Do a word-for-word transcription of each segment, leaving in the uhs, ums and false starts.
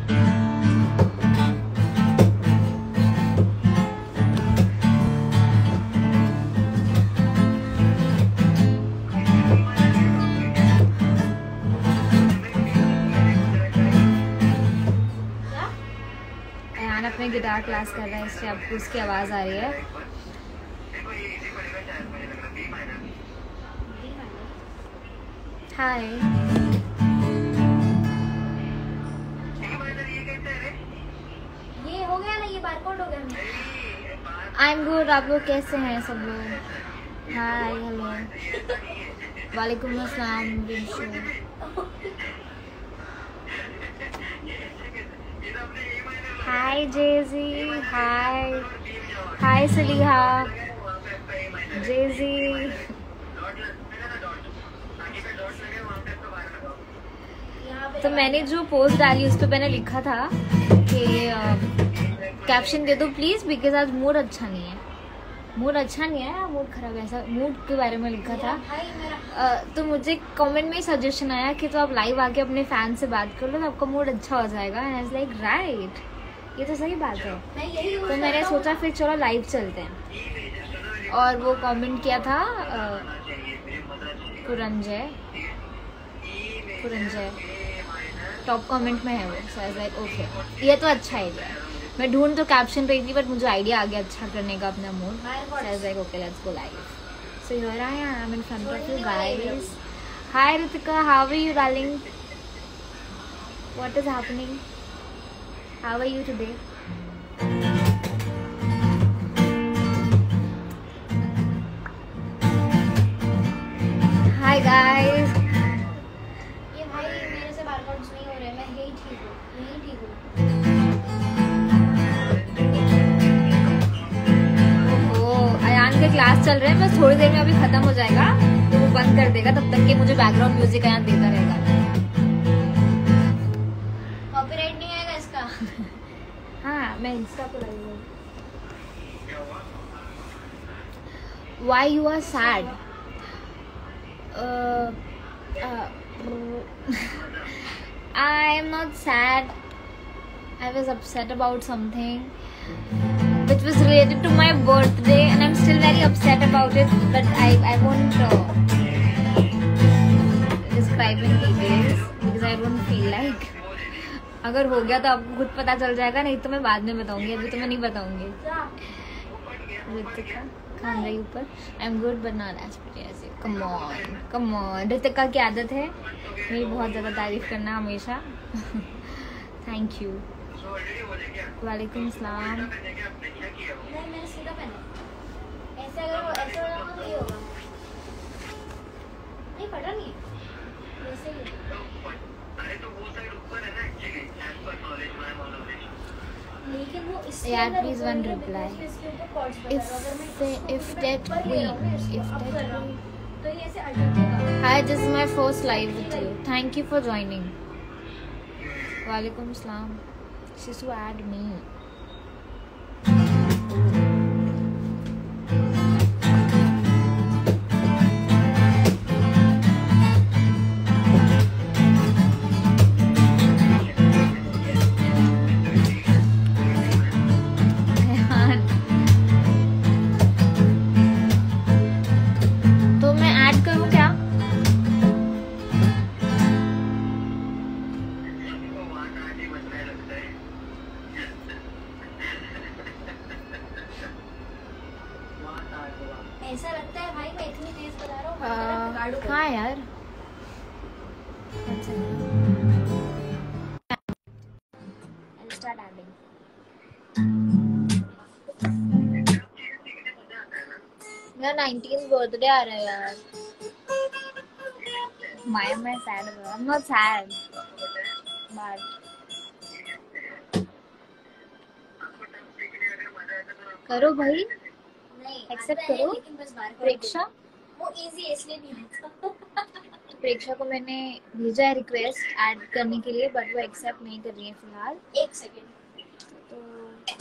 अपने guitar class कर रहा है, इससे आपको उसकी आवाज़ आ रही है। हाय, ये हो गया ना, ये बारकोड हो गया। आई एम गुड, आप लोग कैसे हैं सब लोग? हाय, हेलो, वालेकुम अस्सलाम। हाय जेजी, हाय हाय सलीहा, जेजी। तो मैंने जो पोस्ट डाली उस पर मैंने लिखा था कि कैप्शन दे दो प्लीज, बिकॉज आज मूड अच्छा नहीं है। मूड अच्छा नहीं है, मूड खराब है, ऐसा मूड के बारे में लिखा था। uh, तो मुझे कमेंट में सजेशन आया कि तो आप लाइव आके अपने फैन से बात कर लो तो आपका मूड अच्छा हो जाएगा। And I was like right, ये तो सही बात है। तो मैंने सोचा फिर चलो लाइव चलते हैं। और वो कमेंट किया था पुरंजय, पुरंजय टॉप कमेंट में है वो। So I was like okay, ये तो अच्छा आइडिया है। मैं ढूंढ तो कैप्शन रही थी बट मुझे आइडिया आ गया अच्छा करने का अपना mood. So I was like okay, let's go live. So here I am in front of you guys. Hi Ritika, how are you darling? What is happening? How are you today? Hi guys. ये भाई मेरे से barcodes नहीं हो रहे, मैं यही ठीक हूँ, यही ठीक हूँ। ओह, अयान के क्लास चल रहे हैं, बस थोड़ी देर में अभी खत्म हो जाएगा तो वो बंद कर देगा, तब तक के मुझे बैकग्राउंड म्यूजिक अयान देता रहेगा। कॉपीराइट नहीं आएगा इसका? हाँ, मैं इंस्टा पे लगी हूँ। Why you are sad? Uh, uh, I am not sad. I was upset about something which was related to my birthday, and I'm still very upset about it. But I I won't uh, describe in details because I don't feel like. अगर हो गया तो आपको खुद पता चल जाएगा, नहीं तो मैं बाद में बताऊंगी, अभी तो मैं नहीं बताऊंगी। रितिका खान रही ऊपर। I am good but not as pretty as you. Come on come on. Ritika की आदत है मेरी बहुत ज़्यादा तारीफ करना हमेशा। Thank you. वालेकुम सलाम। नहीं, मैंने सीधा पहना। ऐसे अगर वो ऐसे होगा तो ये होगा। नहीं फटा नहीं है, वैसे ही है। लेकिन वो इसके यार अंदर please one reply if if that we if that we तो ये ऐसे अटकेगा। Hi, this is my first live with you, thank you for joining. वालेकुम सलाम। शिशु ऐड मी। ऐसा लगता है भाई मैं इतनी तेज बता रहा हूँ। हाँ यार, मेरा नाइनटीन बर्थडे आ रहा है यार। Why am I sad? I'm not sad. But करो भाई, एक्सेप्ट करो। प्रेक्षा, वो इजी है इसलिए नहीं आता। प्रेक्षा को मैंने भेजा है रिक्वेस्ट ऐड करने के लिए, बट वो एक्सेप्ट नहीं कर रही है फिलहाल। एक सेकेंड। तो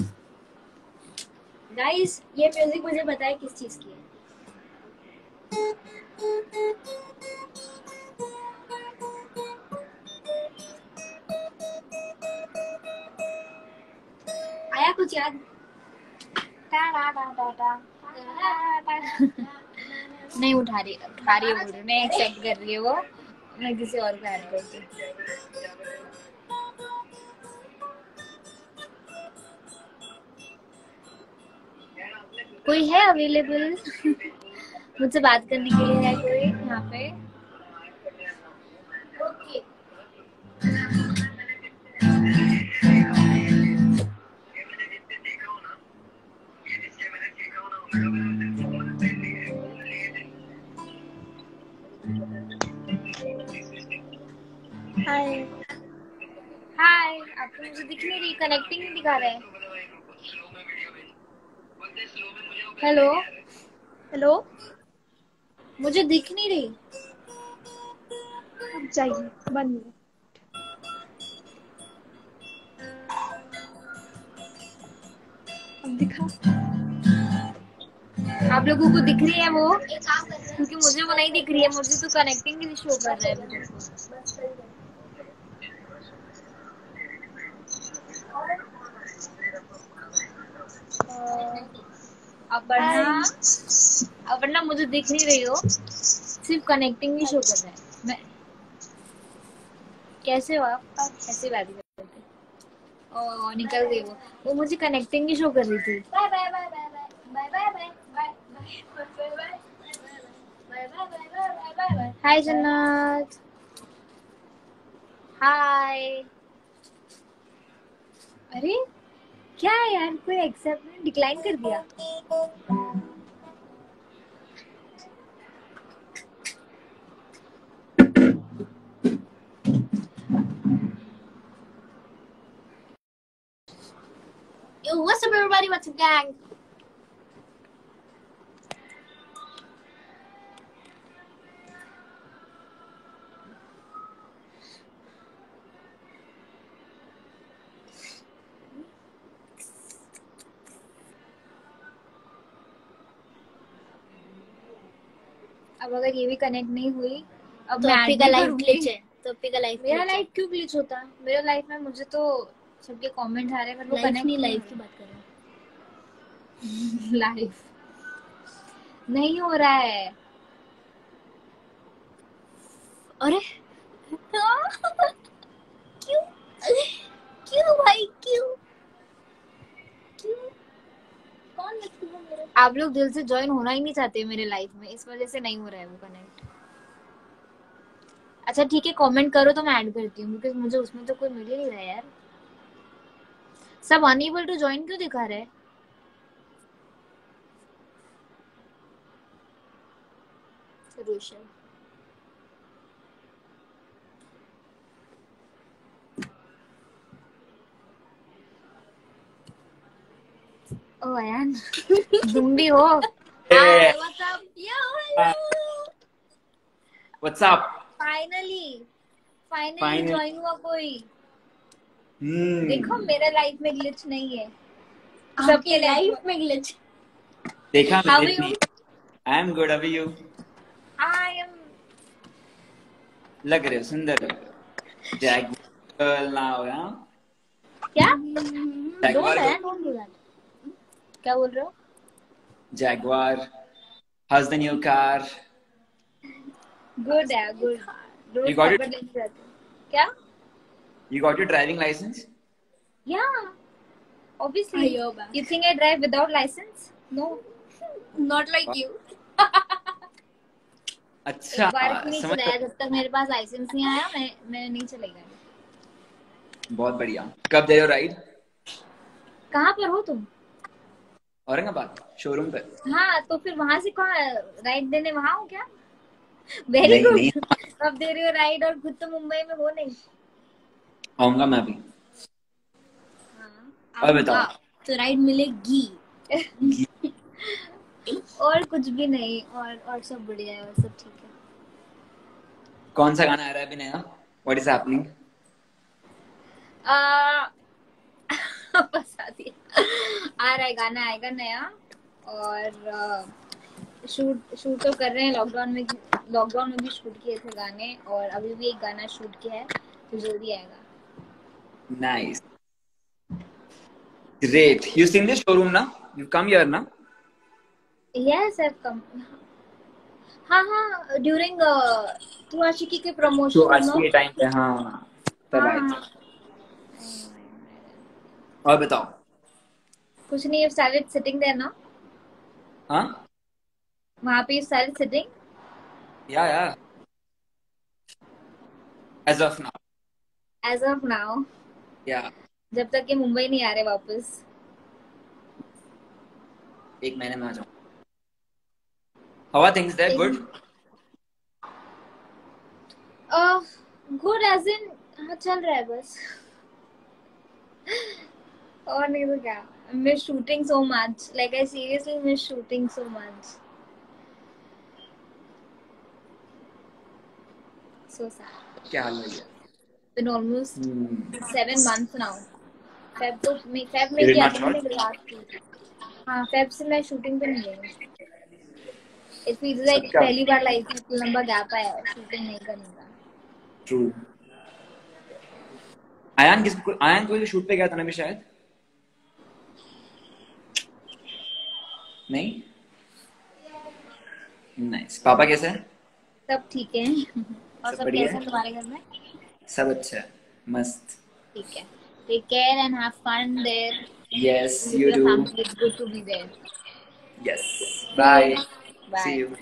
गाइस ये म्यूजिक मुझे पता है किस चीज की है। आया कुछ याद? नहीं उठा रही, उठा रही है बोल रही, मैं एक्सेप्ट कर रही है वो, मैं किसी और को ऐड करती हूँ। कोई है अवेलेबल मुझसे बात करने के लिए? है कोई यहाँ पे? ओके हाय हाय, आपको मुझे दिख नहीं रही, कनेक्टिंग नहीं दिखा रहा है। हेलो हेलो मुझे दिख नहीं रही। चाहिए वन मिनट। अब दिखा? आप लोगों को दिख रही है वो? एक काम कर रहे हैं, क्योंकि मुझे वो नहीं दिख रही है, मुझे तो कनेक्टिंग ही शो कर रहा है अभी तक तो। बस सही है। अपर्णा, अपर्णा मुझे दिख नहीं रही हो, सिर्फ कनेक्टिंग ही शो कर रहा है। मैं कैसे हो आप? कैसे बात करते? ओ निकल गई वो वो मुझे कनेक्टिंग ही शो कर रही थी। Bye bye bye bye bye bye bye bye bye bye bye bye bye bye. Hi Jannat, hi. अरे क्या है यार, कोई एक्सेप्ट डिक्लाइन कर दिया। Yo, what's up everybody? What's up gang? अब अगर ये भी कनेक्ट नहीं हुई, अब तो मैं अप्पी ऐड का नहीं लाइफ करूंगी। ग्लिच है, तो अप्पी का लाइफ मेरा लाइफ क्यों ग्लिच होता? मेरा लाइफ में मुझे तो सबके कमेंट आ रहे हैं, पर वो लाइफ कनेक्ट नहीं, लाइफ की बात कर रहे हैं। लाइफ नहीं हो रहा है। अरे क्यों क्यों भाई क्यों क्यों कौन लगती है मेरे? आप लोग दिल से ज्वाइन होना ही नहीं चाहते मेरे लाइफ में, इस वजह से नहीं हो रहा है वो कनेक्ट। अच्छा ठीक है, कमेंट करो तो मैं ऐड करती हूँ, क्योंकि मुझे उसमें तो कोई मिल ही नहीं रहा है यार। सब अनएबल टू ज्वाइन क्यों दिखा रहा है? रोशन ओ अयान तुम भी हो? Hey, What's up? Yo, hello. what's up? Finally finally Finally. Join हुआ कोई। Hmm. देखो मेरे लाइफ में ग्लिच नहीं है, सबके लाइफ में ग्लिच। देखा How मैंने are you? इतनी। I am good. How are you? I am लग रहे हो सुंदर हो। Jaguar now, yeah? क्या? Jaguar Don't को है, don't do that. क्या बोल रहे हो? Jaguar. How's the new car? Good है, good. Rose You got it? खबर लेके जाते हो। क्या? You got your driving license? Yeah, obviously. Ayo ba. You think I drive without license? No. Not like you. अच्छा एक बार भी नहीं समझ चलाया, जब तक मेरे पास लाइसेंस नहीं आया मैं मैं नहीं चलेगा। बहुत बढ़िया। कब दे रहे हो राइड? कहाँ पर हो तुम? औरंगाबाद शोरूम पे। हाँ तो फिर वहां से कहाँ राइड देने वहां हो क्या? वेरी नहीं नहीं गुड। कब दे रही हो राइड, और खुद तो मुंबई में हो नहीं। आऊंगा मैं भी। हाँ और बताओ। तो राइड मिलेगी। और कुछ भी नहीं, और और सब बढ़िया है, और सब ठीक है। कौन सा गाना आ रहा है अभी नया? What is happening? आ, बता दिया। आ रहा है गाना, आएगा नया, और आ, शूट शूट तो कर रहे हैं। लॉकडाउन में लॉकडाउन में भी शूट किए थे गाने, और अभी भी एक गाना शूट किया है, तो जल्दी आएगा। Nice. Great. You seen this showroom now? You come here now? Yes, I've come. हाँ हाँ, during uh, तू आशिकी के promotion तो आज no? के टाइम पे हाँ तब आए थे. और बताओ. कुछ नहीं, you started sitting there now? हाँ? वहाँ पे you started sitting? Yeah, yeah. As of now. As of now. Yeah. जब तक ये मुंबई नहीं आ रहे वापस. एक महीने में आ जाऊँ. How are things there? Good? Uh, good as in हाँ चल रहा है बस. और नहीं तो क्या. I miss shooting so much. Like I seriously miss shooting so much. So sad. क्या हाल है? Been almost Hmm. seven months now. Feb तो मैं Feb में You did क्या not था मैंने लास्ट की. हाँ Feb से मैं शूटिंग पे नहीं गई. It feels like सबका. पहली बार लाइफ में इतना लंबा गैप आया है शूटिंग नहीं करने का. True. आयान किस आयान कोई शूट पे गया था ना भी शायद. नहीं. Nice. पापा कैसे हैं? सब ठीक है. और सब सब बढ़िया कैसे है? हैं तुम्हारे घर में? सब अच्छा है. मस्त. ठीक है. Take care and have fun there. Yes, With you your do. family. It's good to be there. Yes. Bye. Bye. See you.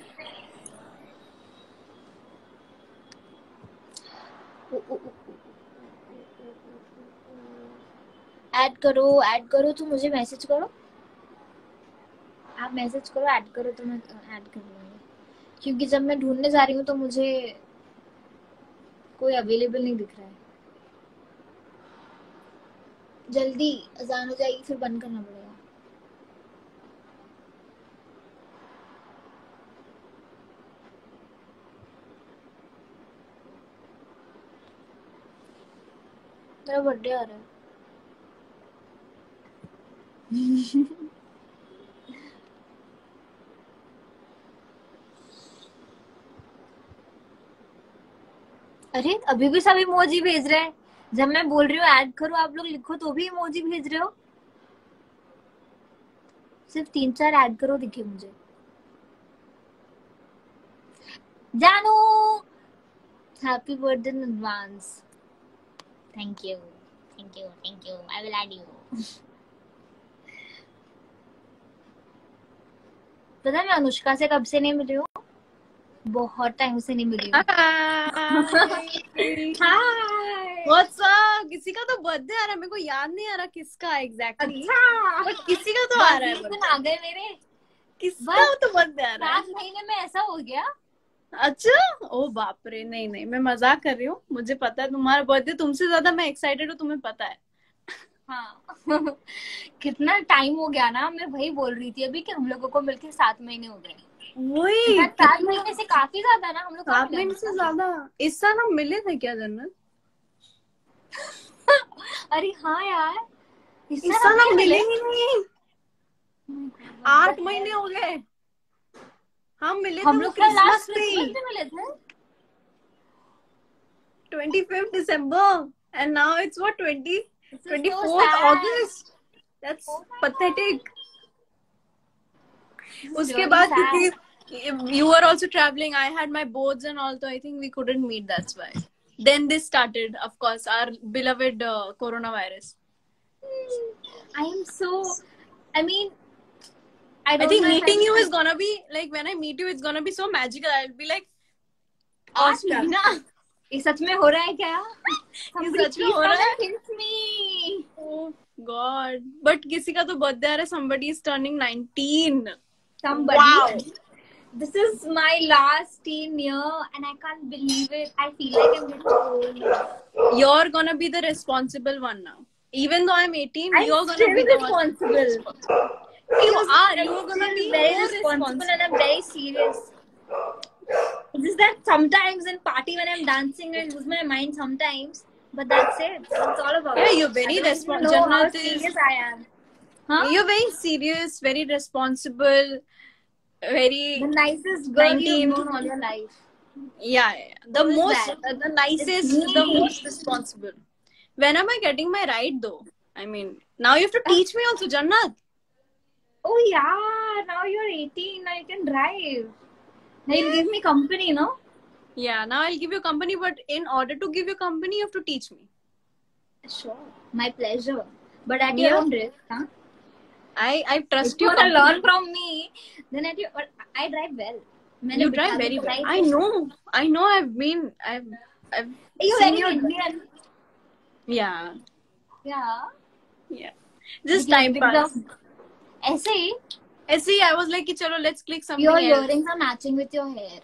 Add करो ऐड करो तो मुझे मैसेज करो. आप मैसेज करो, ऐड करो तो मैं ऐड कर लूंगी. क्योंकि जब मैं ढूंढने जा रही हूँ तो मुझे कोई अवेलेबल नहीं दिख रहा है. जल्दी अजान हो जाएगी फिर बंद करना पड़ेगा. मेरा बर्थडे आ रहा है. अरे अभी भी सब इमोजी भेज रहे हैं. जब मैं बोल रही हूँ ऐड करो आप लोग लिखो तो भी इमोजी भेज रहे हो. सिर्फ तीन चार ऐड करो दिखे मुझे. जानू happy birthday in advance. Thank you thank you thank you. I will add you. पता है मैं अनुष्का से कब से नहीं मिली हूँ. बहुत टाइम से नहीं मिली हूँ. What's up? किसी का तो बर्थडे आ रहा है. मेरे को याद नहीं आ रहा किसका एग्जैक्टली. बट किसी का तो आ रहा है. दिन आ गए मेरे. किसका तो बर्थडे आ रहा है. सात महीने में ऐसा हो गया. अच्छा. ओ बाप रे. नहीं नहीं मैं मजाक कर रही हूँ. मुझे पता है तुम्हारा बर्थडे. तुमसे ज्यादा मैं एक्साइटेड हूँ. तुम्हें पता है. हाँ. कितना टाइम हो गया ना. मैं वही बोल रही थी अभी कि हम लोगों को मिलके सात महीने हो गए. वही सात महीने से काफी ज्यादा ना हम लोग. सात महीने से ज्यादा. इस साल हम मिले थे क्या जन्नत? अरे हाँ यार इस साल हम मिले ही नहीं. आठ महीने हो गए. हम मिले हम थे लोग क्रिसमस पे. मिले थे twenty-fifth December and now it's what twenty twenty-fourth so August. That's oh pathetic. उसके really बाद sad. क्योंकि you were also traveling, I had my boards and all, so I think we couldn't meet. That's why. Then this started, of course, our beloved uh, coronavirus. I am so. I mean, I, I don't think know if meeting I- you is gonna be like when I meet you, it's gonna be so magical. I'll be like, आठ awestruck. महीना. ये सच में हो रहा है क्या? ये सच में हो रहा है? It's me. Oh God! But किसी का तो birthday आ रहा है. Somebody is turning nineteen. Somebody. Wow. This is my last teen year and I can't believe it. I feel like I'm getting old. You're gonna be the responsible one now. Even though I'm eighteen, I'm you're gonna still be the responsible. one responsible. You are. I'm You're gonna still be very more responsible and I'm very serious. It's just that sometimes in party when I'm dancing, I lose my mind sometimes. But that's it. That's all about Yeah, it. you're very I don't even responsible. know how Jannat is- serious I am. Huh? You're very serious, very responsible, very The nicest girl nineteen. you've known all your life. yeah, yeah. The Who is most, that? the, the nicest, It's the me. most responsible. When am I getting my ride though? I mean, now you have to teach me also, Jannat. Oh yeah, now you're eighteen. Now you can drive. Now you'll give me company, no? Yeah, now I'll give you company, but in order to give you company, you have to teach me. Sure. My pleasure. But at Yeah. your own risk, huh? I I trust If you. you want to completely. learn from me, then at your, but I drive well. मैंने You drive बिठा very के well. चलाई I थी. know. I know. I've been. I've. I've You're seen very your. Indian. Yeah. Yeah. Yeah. Just Because time because pass. of- ऐसे ही. I see. I was like, chalo, let's click something Your else. earrings are matching with your hair.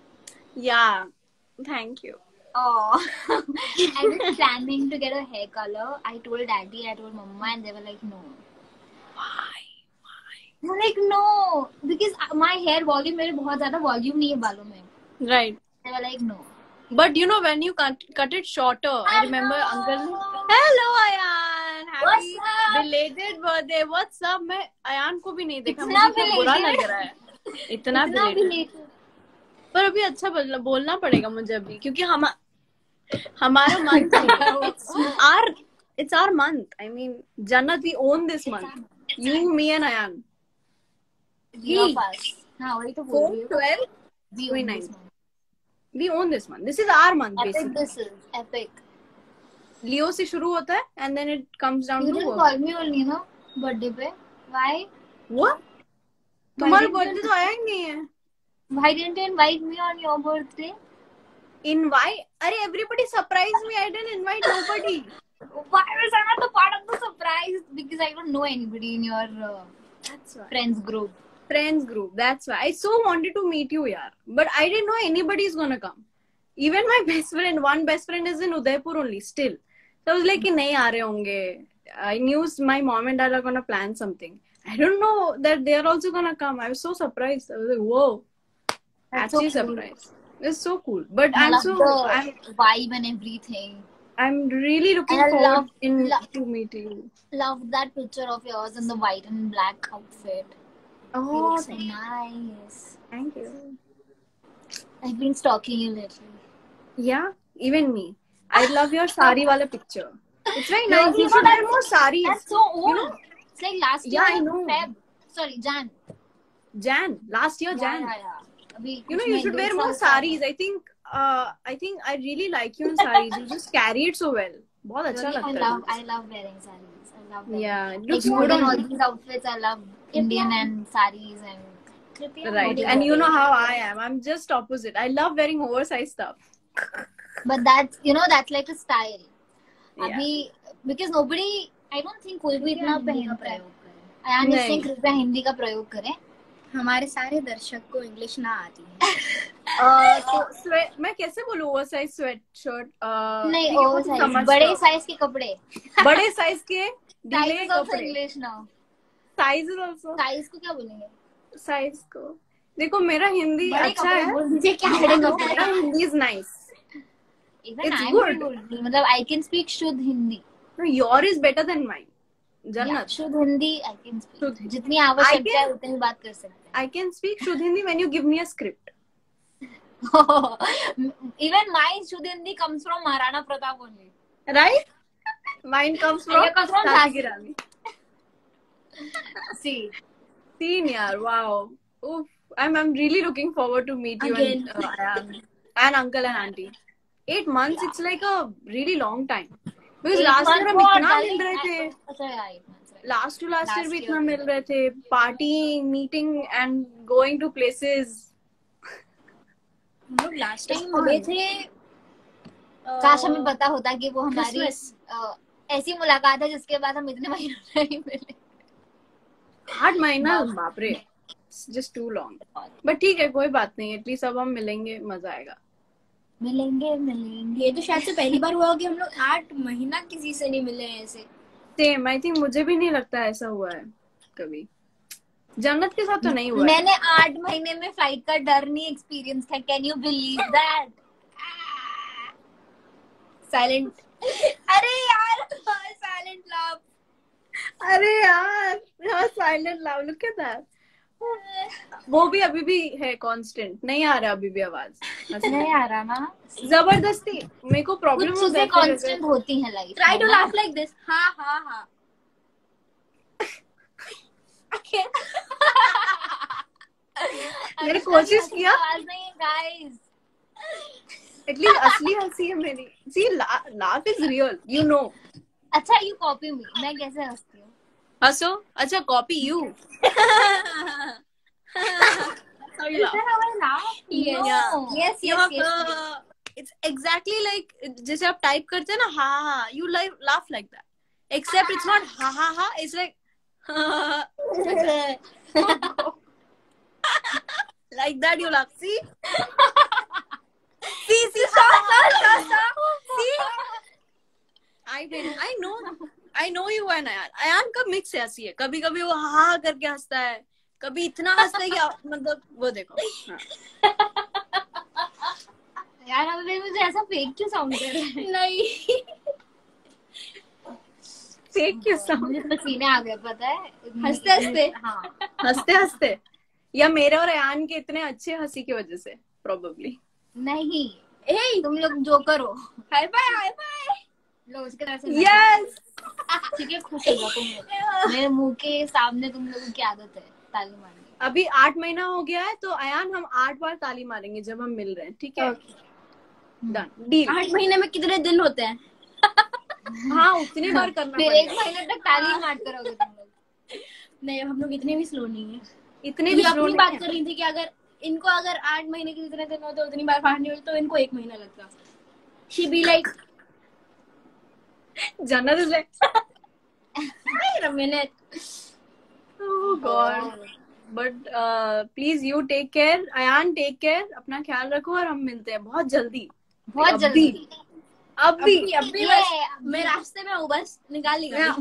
Yeah. Thank you. Oh. I was planning to get a hair color. I told daddy, I told mama, and they were like, no. Why? They were like, no. Because my hair volume, मेरे बहुत ज़्यादा volume नहीं है बालों में. Right. They were like, no. But you know, when you cut, cut it shorter, I remember uncle. Hello, Ayan. Happy What's up? belated birthday. What's up? मैं अयान को भी नहीं देखा. इतना मुझे क्या बुरा belated? लग रहा है. इतना इतना भी belated. late. पर अभी अच्छा बोलना बोलना पड़ेगा मुझे अभी क्योंकि हम हमारा month है. It's our it's our month. I mean, Jannat, we own this month. You, me, and Ayan. Three of us. हाँ वही तो बोल रही हूँ. twelve, We own this month. We own this month. This is our month Epic basically. this is. Epic. Leo से शुरू होता है and then it comes down You to didn't work. call me only, no? Birthday पे. Why? What? तुम्हारा birthday तो आया ही नहीं है. Why didn't you invite me on your birthday? Invite? अरे everybody surprised me. I didn't invite nobody. Why was I not the part of the surprise? Because I don't know anybody in your uh, That's why. friends group. Friends group. That's why. I so wanted to meet you, yaar. But I didn't know anybody is gonna come. Even my best friend, one best friend is in Udaipur only still. So I was like, नहीं आ रहे होंगे. I knew my mom and dad are gonna plan something. I don't know that they are also gonna come. I was so surprised. I was like, whoa. That's Actually so cool. surprised. It's so cool. But I I'm love so the I'm vibe and everything. I'm really looking And I forward love- in love- to meet you. Love that picture of yours in the white and black outfit. You Oh, look so nice. thank you. I've been stalking you lately. Yeah, even me. I love your sari wala picture. It's very No, nice. you You should know wear more saris. That's so old. You know, It's like last Yeah, year. I know. Feb. Sorry, Jan. Jan. Last year, Jan. Yeah, yeah, yeah. अभी You know, कुछ you नहीं, should दो wear साल more का है. saris. I think, uh, I think I really like you in saris. You just carry it so well. बहुत अच्छा Really, I लगता love, है. I love wearing sarees. I love wearing. Yeah, it Like looks more good than on all you. these outfits, I love Indian and sarees and. Right. And you know how I am. I'm just opposite. I love wearing oversized stuff. But that's, you know, that's like a style. Yeah. अभी because nobody, I don't think कोई भी इतना पहनता है. I नहीं. understand कृपया हिंदी का प्रयोग करें. हमारे सारे दर्शक को इंग्लिश ना आती है. Uh, तो sweat मैं कैसे बोलूँ oversized sweatshirt? Uh, नहीं, ठीक है, वो oversize, समझते बड़े हो. साइज के कपड़े. बड़े साइज के ढीले Size is also कपड़े. English now. Sizes also. Size को क्या बोलेंगे? साइज को देखो मेरा हिंदी बड़े अच्छा कपड़े है. बोल दीजिए क्या I बड़े know, कपड़े. मेरा Hindi is nice. Even It's I'm good. good. मतलब I can speak शुद्ध Hindi. No, your is better than mine. Yeah, Jannat, शुद्ध हिंदी I can speak. शुद्ध हिंदी. जितनी आवश्यकता I है can- उतनी बात कर सकते I can speak शुद्ध Hindi when you give me a script. हैं. Even my शुद्ध Hindi comes from Maharana Pratap only. Right? Mine comes from Your comes from Jhansi Jhansi. Ki Rani. See, Seen yaar, wow. Oof. I'm I'm really looking forward to meet you Again. and uh, Ayan. and uncle and auntie. Eight months, it's like a really long time. Because eight last year months हम more, इतना darling. मिल रहे थे. अच्छा, yeah, eight months, right. Last to last, year Last भी year इतना भी. मिल रहे थे. Partying, meeting and going to places. हम लोग लास्ट टाइम fun. मिले थे. अ, काश हमें पता होता कि वो हमारी Christmas. अ, ऐसी मुलाकात है जिसके बाद हम इतने महीनों नहीं मिले. आठ महीना बाप रे. Just too long. But ठीक है कोई बात नहीं. एटलीस्ट अब हम मिलेंगे मजा आएगा. मिलेंगे मिलेंगे. ये तो शायद से पहली बार हुआ कि हम लोग आठ महीना किसी से नहीं मिले हैं ऐसे. सेम आई थिंक मुझे भी नहीं लगता ऐसा हुआ है कभी. जन्नत के साथ तो नहीं हुआ है. मैंने आठ महीने में फ्लाइट का डर नहीं एक्सपीरियंस किया. Can you believe that? Silent. अरे यार साइलेंट लव. अरे यार हाँ silent love look at that. वो भी अभी भी है कांस्टेंट. नहीं आ रहा अभी भी आवाज. नहीं आ रहा ना. जबरदस्ती मेरे को प्रॉब्लम कुछ हो चीजें जाती है. कांस्टेंट होती हैं life. Try to laugh like this. हाँ हाँ हाँ. मैंने कोशिश किया, आवाज नहीं है गाइस। एटलीस्ट असली हंसी है मेरी। See laugh is real, you know. अच्छा यू कॉपी मी, मैं कैसे हंसती हूँ? हंसो। अच्छा copy you. How you Is laugh? that how I laugh? Yes. No. Yeah. Yes, You yes, have, yes. uh, it's exactly like जैसे आप type करते हैं ना, हा हा, you like laugh like that, except it's not ha ha ha, it's like like that. Like that you laugh. See, see, see, stop, stop, stop, stop. See, I did, I know, I know you and Ayan. Ayan का mix है हंसी है, कभी कभी वो हा हा करके हंसता है, कभी इतना हंसता है कि आप मतलब वो देखो। हाँ। यार अभी मुझे ऐसा फेक क्यों साउंड कर रहा है? नहीं फेक क्यों साउंड? मुझे पसीने आ गए पता है हंसते हंसते। हाँ हंसते हंसते या मेरे और अयान के इतने अच्छे हंसी की वजह से प्रोबेबली। नहीं, ए तुम लोग जोकर हो। Hi bye, hi bye. लो उसके तरह से यस ठीक है, खुश हो जाओ तुम लोग। मेरे मुंह के सामने तुम लोगों की आदत है ताली मारने। अभी आठ महीना हो गया है तो अयान हम आठ बार ताली मारेंगे जब हम मिल रहे हैं, ठीक है? Done deal. आठ महीने में कितने दिन होते हैं? हाँ उतनी बार करना फिर पड़ेगा। एक महीने तक ताली मारते रहोगे तुम लोग। नहीं हम लोग इतने भी स्लो नहीं है। इतने ये भी अपनी slow बात नहीं कर रही थी कि अगर इनको अगर आठ महीने के जितने दिन होते उतनी बार फाड़नी होती तो इनको एक महीना लगता। शी बी लाइक है। Jannat is like wait a minute. Oh god. But please you take care, Ayan take care, अपना ख्याल रखो और हम मिलते हैं बहुत जल्दी। बहुत अभी। जल्दी। अभी अभी अभी ये, बस मैं रास्ते में हूँ, बस निकाल ली गाड़ी।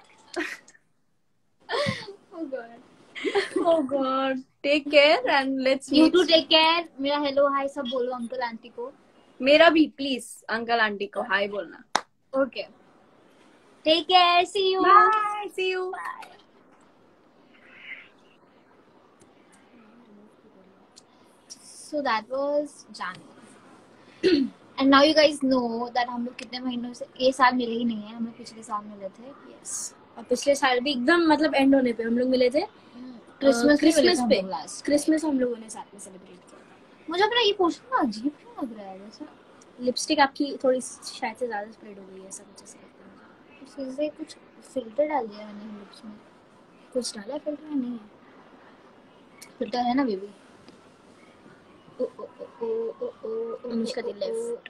Oh God. oh god, take care and let's You meet. too take care. मेरा हेलो हाय सब बोलो अंकल आंटी को। मेरा भी प्लीज अंकल आंटी को हाय बोलना। Okay. Take care. See you. Bye, see you. So that was January. And now you guys know that हम लोग कितने महीनों से ये साल मिले ही नहीं है, हम लोग पिछले साल मिले थे। Yes. और पिछले साल भी एकदम मतलब एंड होने पे हम लोग मिले थे। क्रिसमस क्रिसमस पे पे क्रिसमस हम लोगों ने साथ में सेलिब्रेट किया था। मुझे अपना ये पूछना अजीब क्यों लग रहा है वैसा? लिपस्टिक आपकी थोड़ी शायद से ज्यादा स्प्रेड हो गई है, ऐसा कुछ ऐसा लगता है मुझे। इससे कुछ फिल्टर डाल दिया मैंने लिप्स में। कुछ डाला फिल्टर या नहीं? फिल्टर है ना बेबी। अनुष्का दी left.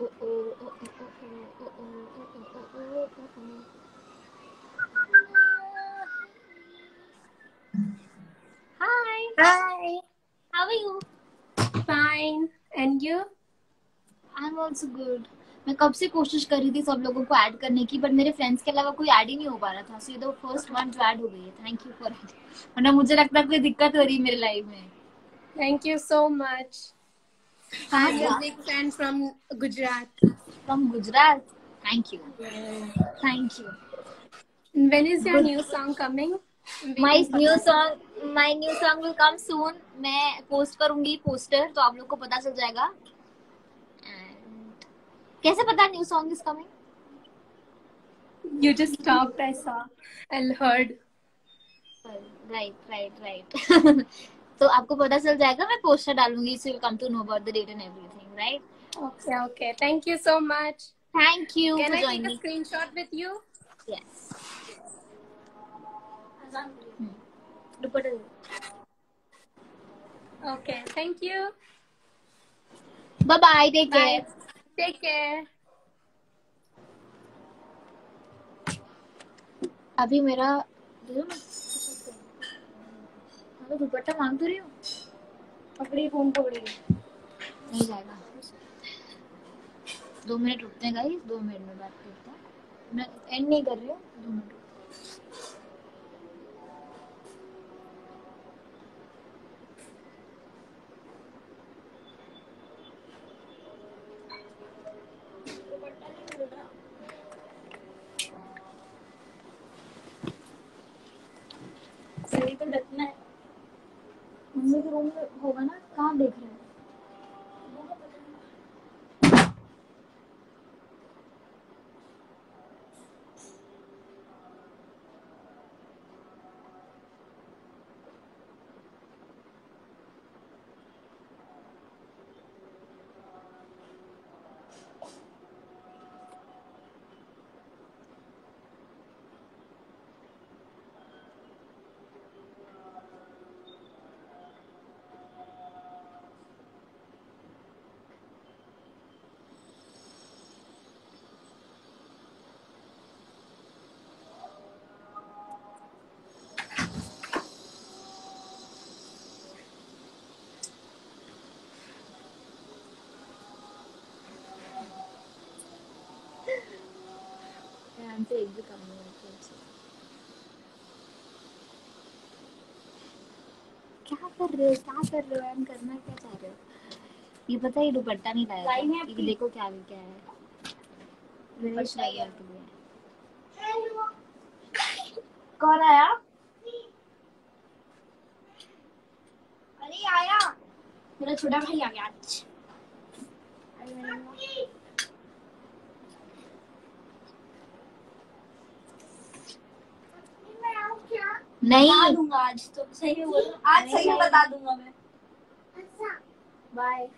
Hi. Hi. How are you? Fine. And you? I'm also good. मैं कब से कोशिश कर रही थी सब लोगों को ऐड करने की, बट मेरे फ्रेंड्स के अलावा कोई ऐड ही नहीं हो पा रहा था। सो ये तो फर्स्ट वन जो ऐड हो गई है। Thank you for it. वरना मुझे लगता है कोई दिक्कत हो रही है मेरी लाइफ में। Thank you so much. I'm a big fan from Gujarat. From Gujarat. Thank you. Thank you. When is your Good. new song coming? My new song, my new song will come soon. मैं post करूंगी poster तो आप लोग को पता चल जाएगा। And कैसे पता new song is coming? You just talked, I saw and heard. Right right right. तो आपको पता चल जाएगा, मैं पोस्टर डालूंगी, so you'll come to know about the date and everything, right? Okay, okay. Thank you so much. Thank you Can for I take joining a me. screenshot with you? Yes. Dupatta they. Okay, thank you. Bye bye. Take Bye. care. Take care. अभी मेरा दे दो ना। अरे दुपट्टा मांग तो रही हूँ। पकड़ी फोन पकड़ी। नहीं जाएगा। दो मिनट रुकते हैं गाइस, दो मिनट में बात करते हैं। मैं एंड नहीं कर रही हूँ, दो मिनट। सही तो डरना है। मम्मी के रूम में होगा ना, कहाँ देख रहे हैं? वन से एक भी कम नहीं होती है। क्या कर रहे हो क्या कर रहे हो एम करना क्या चाह रहे हो? ये पता है ये दुपट्टा नहीं लाया था। ये देखो क्या क्या है मेरे श्राया के लिए। कौन आया? अरे आया मेरा छोटा भाई आ गया आज। अरे मेरा नहीं बता दूंगा आज तो सही में बोल आज सही में बता दूंगा मैं। बाय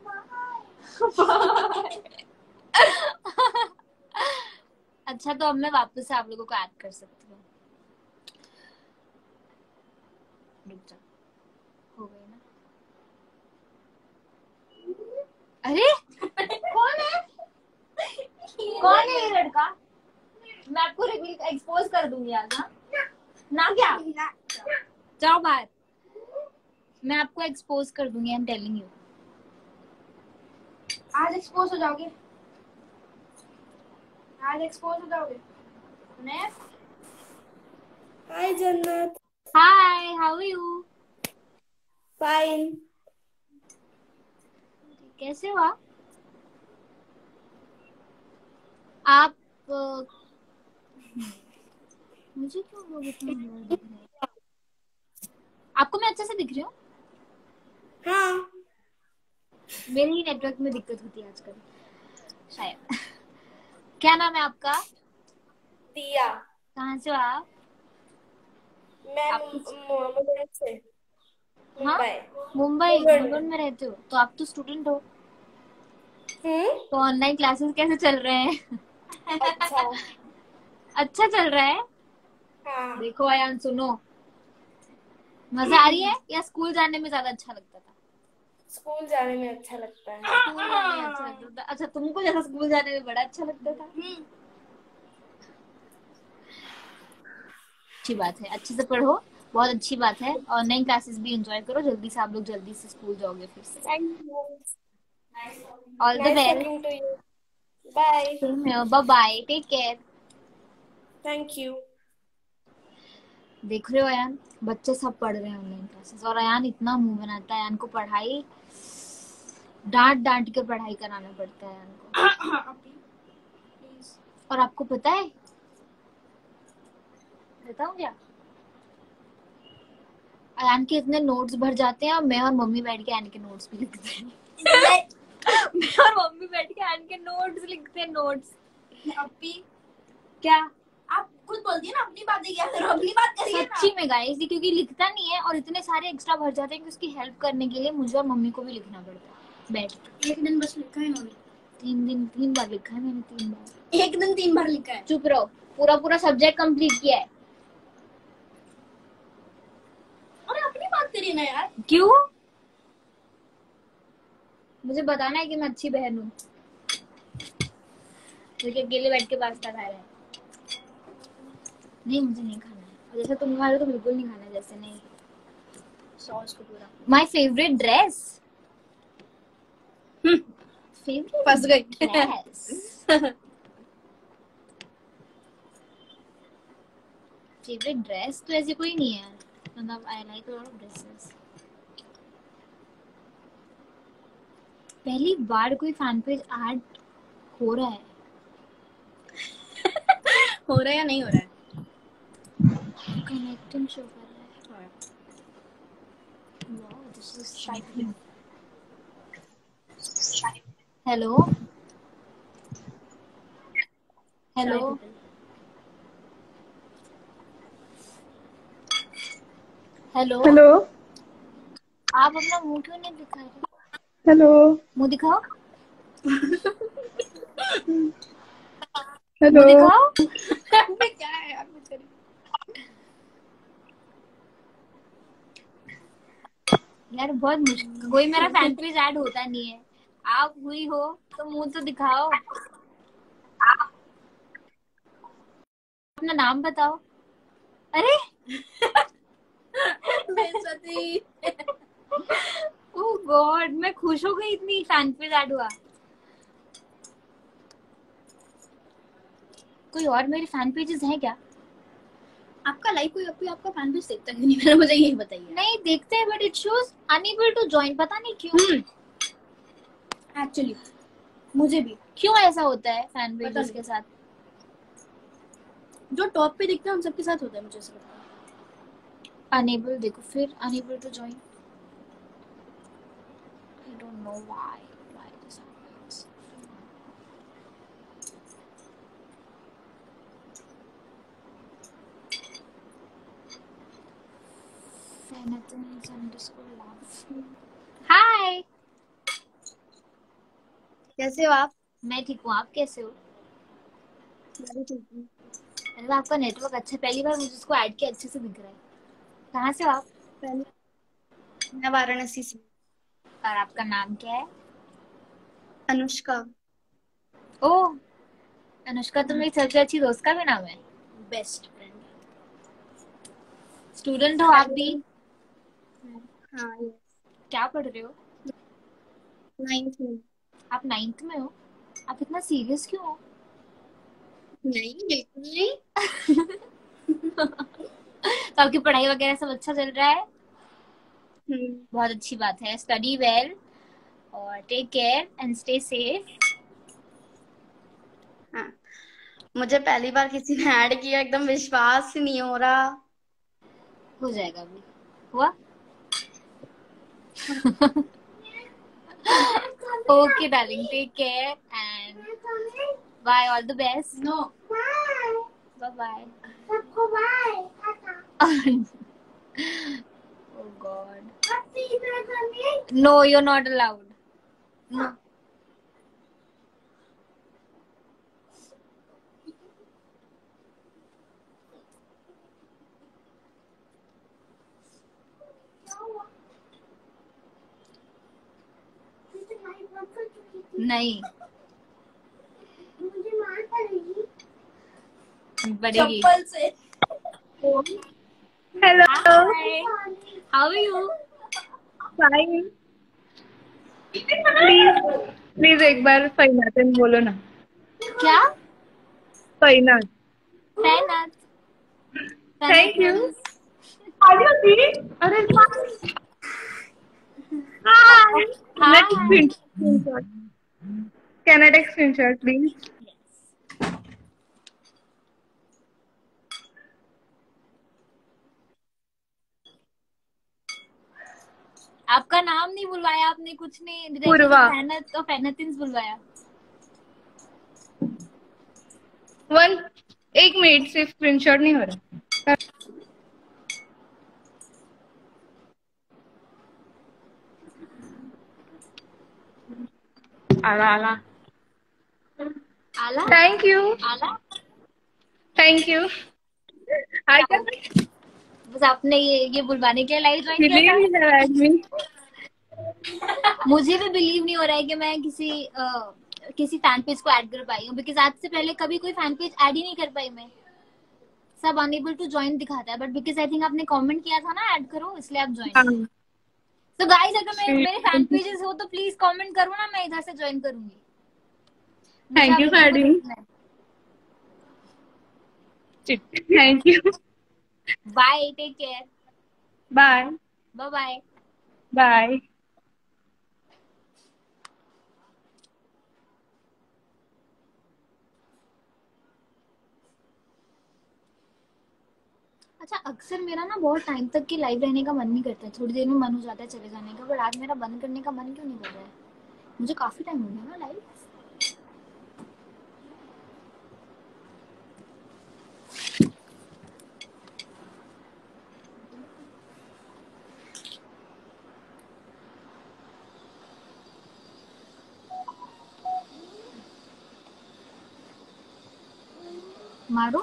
अच्छा तो अब मैं वापस से आप लोगों को ऐड कर सकती हूँ। रुक जा हो गई ना। अरे कौन है कौन है ये लड़का? मैं आपको रिवील एक्सपोज कर दूंगी आज। हाँ ना क्या जाओ बाहर। मैं आपको एक्सपोज कर दूंगी आई एम टेलिंग यू। आज एक्सपोज हो जाओगे आज एक्सपोज हो जाओगे। Hi Jannat. Hi how are you? Fine. कैसे हो आप? आप अ, मुझे क्यों लोग इतना blur दिख रहे हैं? आपको मैं अच्छे से दिख रही हूँ? हाँ मेरे ही नेटवर्क में दिक्कत होती है आजकल शायद। क्या नाम है आपका? दिया। कहाँ से हो आप? मैं आप- मुंबई से। हाँ? मुंबई। मुंबई मुंबई। मुंबई में रहते हो तो आप तो स्टूडेंट हो। हम्म। तो ऑनलाइन क्लासेस कैसे चल रहे हैं? अच्छा। अच्छा चल रहा है। हाँ देखो अयान सुनो मजा आ रही है या स्कूल जाने में ज्यादा अच्छा लगता था? स्कूल जाने में अच्छा लगता है। स्कूल जाने में अच्छा लगता था। अच्छा तुमको जैसा स्कूल जाने में बड़ा अच्छा लगता था। अच्छी बात है अच्छे से पढ़ो बहुत अच्छी बात है। ऑनलाइन क्लासेस भी एंजॉय करो जल्दी से आप लोग जल्दी से स्कूल जाओगे फिर से। Thank you. All the nice best. Talking to you. Bye. Bye bye take care. Thank you. देख रहे हो अयान बच्चे सब पढ़ रहे हैं ऑनलाइन क्लासेस और अयान इतना मुंह बनाता है। अयान को पढ़ाई डांट डांट के पढ़ाई कराना पड़ता है अयान को। और आपको पता है बताऊं क्या अयान के इतने नोट्स भर जाते हैं और मैं और मम्मी बैठ के अयान के नोट्स भी लिखते हैं। मैं और मम्मी बैठ के अयान के नोट्स लिखते हैं नोट्स। अपी क्या आप खुद बोल दिए ना अपनी बातें क्या करो अपनी बात करिए ना। सच्ची में गाइस क्योंकि लिखता नहीं है और इतने सारे एक्स्ट्रा भर जाते हैं कि उसकी हेल्प करने के लिए मुझे और मम्मी को भी लिखना पड़ता है बैठ के। एक दिन बस लिखा है इन्होंने। तीन दिन तीन बार लिखा है मैंने तीन बार। एक दिन तीन बार लिखा है। चुप रहो पूरा पूरा सब्जेक्ट कंप्लीट किया है। अरे अपनी बात करिए ना यार। क्यों मुझे बताना है कि मैं अच्छी बहन हूँ क्योंकि अकेले बैठ के पास्ता खा रहा है। नहीं मुझे नहीं खाना है और जैसे तुम खा रहे हो तो बिल्कुल नहीं खाना है जैसे नहीं। सॉस को पूरा माय फेवरेट ड्रेस फेवरेट फंस गई। ड्रेस फेवरेट ड्रेस तो ऐसे कोई नहीं है मतलब I like lot of dresses. पहली बार कोई फैन पेज ऐड हो रहा है। हो रहा है या नहीं हो रहा है? कनेक्टिंग शो कर रहा है। Wow this is shining. Hello hello hello hello. आप अपना मुंह क्यों नहीं दिखा रहे? हेलो। मुंह दिखाओ हेलो। मुंह दिखाओ। क्या है यार कुछ करिए। यार बहुत मुश्किल कोई मेरा फैन पेज ऐड होता नहीं है। आप हुई हो तो मुंह तो दिखाओ अपना नाम बताओ। अरे बेइज्जती। ओह गॉड मैं खुश हो गई इतनी फैन पेज ऐड हुआ। कोई और मेरे फैन पेजेस हैं क्या? आपका लाइक कोई कोई आपका फैन पेज देखता क्यों नहीं? मेरा मुझे यही बताइए। नहीं देखते हैं, but it shows unable to join, पता नहीं क्यों। एक्चुअली मुझे भी क्यों ऐसा होता है फैन पता पेजेस नहीं। के साथ? जो टॉप पे दिखता है हम सबके साथ होता है, मुझे ऐसा लगता है। अनेबल देखो फिर, unable to join. I don't know why why this happens. Fenatons underscore love. Hi, कैसे हो आप? मैं ठीक हूँ, आप कैसे हो? मैं भी ठीक हूँ। अरे आपका नेटवर्क अच्छा है, पहली बार मुझे उसको ऐड किया, अच्छे से दिख रहा है। कहाँ से हो आप? पहले मैं वाराणसी से। और आपका नाम क्या है? अनुष्का। ओह, अनुष्का तो मेरी सबसे अच्छी दोस्त का भी नाम है। Best friend. स्टूडेंट हो आप भी? हाँ यस। क्या पढ़ रहे हो? नाइन्थ में। आप नाइन्थ में हो? आप इतना सीरियस क्यों हो? नहीं बिल्कुल नहीं। तो आपकी पढ़ाई वगैरह सब अच्छा चल रहा है? हम्म। बहुत अच्छी बात है। स्टडी वेल और take care and stay safe. हाँ, मुझे पहली बार किसी ने ऐड किया, एकदम विश्वास ही नहीं हो रहा। हो जाएगा अभी। हुआ? Okay darling, take care and bye, all the best. No. Bye bye. Oh God. No, you're not allowed. No. नहीं बढ़ेगी। चप्पल से। Hello. Hi. How are you? Fine. Please please एक बार फैनातन बोलो ना। क्या? फैनात। फैनात। Thank you. अरे Hi. Next screenshot. Can I take screenshot please? आपका नाम नहीं बुलवाया आपने, कुछ नहीं, डायरेक्टली पूर्वा। फैनत और फैनतिन्स बुलवाया। वन एक मिनट से स्क्रीनशॉट नहीं हो रहा। आला आला। आला थैंक यू आला। Thank you. आई कैन बस आपने ये ये बुलवाने के लिए लाइव ज्वाइन किया बिलीव था। In admin. मुझे भी बिलीव नहीं हो रहा है कि मैं किसी uh, किसी फैन पेज को ऐड कर पाई हूँ, बिकॉज आज से पहले कभी कोई फैन पेज ऐड ही नहीं कर पाई मैं। सब अनेबल टू ज्वाइन दिखाता है, बट बिकॉज आई थिंक आपने कमेंट किया था ना ऐड करो, इसलिए आप ज्वाइन। तो गाइस अगर मेरे मेरे फैन पेजेस हो तो प्लीज कमेंट करो ना, मैं इधर से ज्वाइन करूंगी। Thank you for adding. Thank you. Bye, take care. Bye bye bye. Bye. अच्छा, अक्सर मेरा ना बहुत टाइम तक के लाइव रहने का मन नहीं करता है, थोड़ी देर में मन हो जाता है चले जाने का, बट आज मेरा बंद करने का मन क्यों नहीं कर रहा है? मुझे काफी टाइम हो गया ना लाइव। मारो।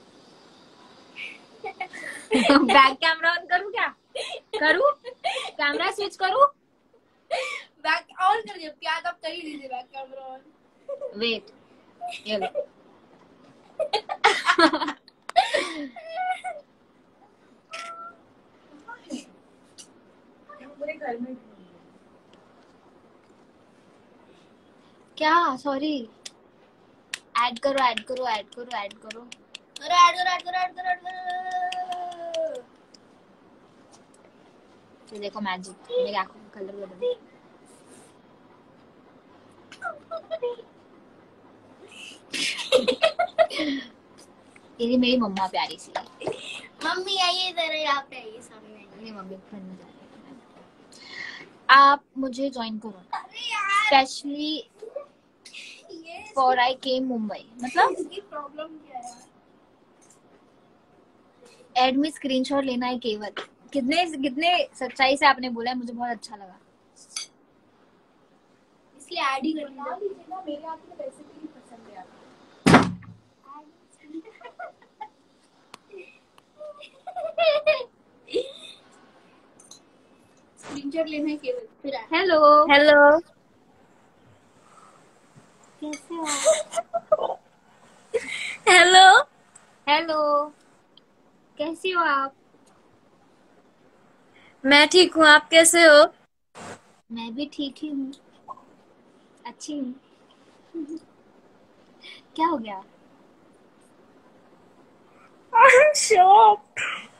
बैक कैमरा ऑन करूँ क्या? करूँ? कैमरा स्विच करूँ? बैक ऑन कर दिया, प्यार आप कर ही लीजिए बैक कैमरा ऑन। वेट, ये लो। पूरे घर में क्या? सॉरी, ऐड करो ऐड करो ऐड करो ऐड करो अरे ऐड करो ऐड करो ऐड करो ऐड करो। ये देखो मैजिक, मेरी आंखों का कलर बदल गया। ये मेरी मम्मा प्यारी सी है। मम्मी आइए जरा यहाँ पे आइए सामने आइए। मेरी मम्मी पढ़ने जा रही है। आप मुझे ज्वाइन करो, specially for I came Mumbai. मतलब इसकी प्रॉब्लम क्या है? एड में स्क्रीनशॉट लेना है केवल। कितने कितने सच्चाई से आपने बोला है, मुझे बहुत अच्छा लगा, इसलिए ऐड ही कर दीजिए। मेरे हाथ में वैसे भी पसंद है। स्क्रीनशॉट लेना है केवल फिर ऐड। हेलो हेलो, कैसे हो? हेलो, हेलो कैसी हो आप? मैं ठीक हूँ, आप कैसे हो? मैं भी ठीक ही हूँ, अच्छी हूँ। क्या हो गया? I'm shocked.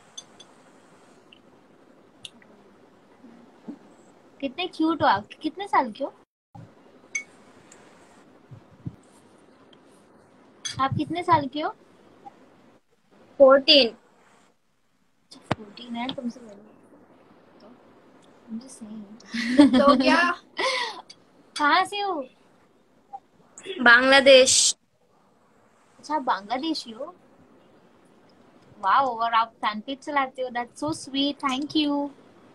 कितने क्यूट हो आप। कितने साल के हो आप? कितने साल के हो? फोर्टीन। फोर्टीन है, तुमसे बड़ी हूँ। तो मुझे सही तो क्या? कहाँ से हो? बांग्लादेश। अच्छा, बांग्लादेशी हो। वाओ, और आप फैन पेज चलाते हो, that's so sweet, thank you.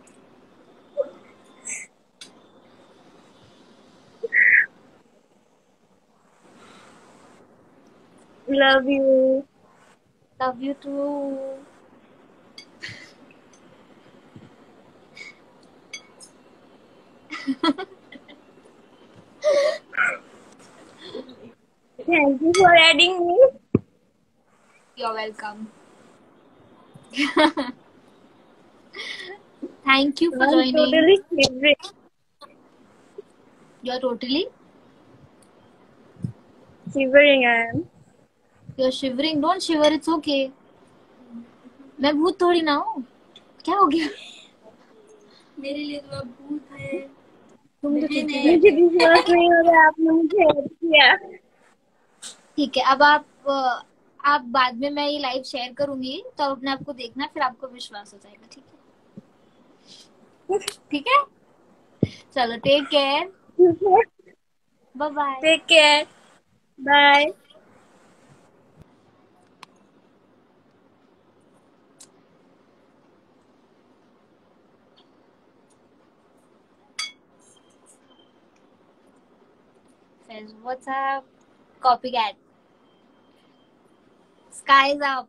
Love you. Love you too. Thank you for adding me. You're welcome. Thank you for I'm joining. totally shivering. You're totally Shivering I am. you're shivering. Don't shiver, it's okay. मैं भूत थोड़ी ना हूँ। क्या हो गया? मेरे लिए तो अब भूत है। तुम तो बहन चुप ही है। मुझे बैठे हो। विश्वास नहीं हो रहा आपने मुझे ऐड किया। ठीक है, अब आप अ, आप बाद में मैं ये लाइव शेयर करूंगी, तो आप अपने आप को देखना, फिर आपको विश्वास हो जाएगा। ठीक है? ठीक है, चलो take care, bye bye. Take care. Bye. What's up? Copycat. Skies up.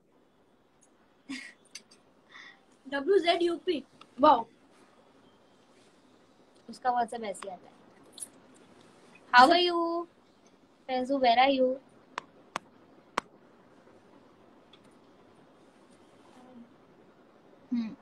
W Z U P। Wow. उसका WhatsApp ऐसे आता है। How are you? Faizu, where are you? Hmm.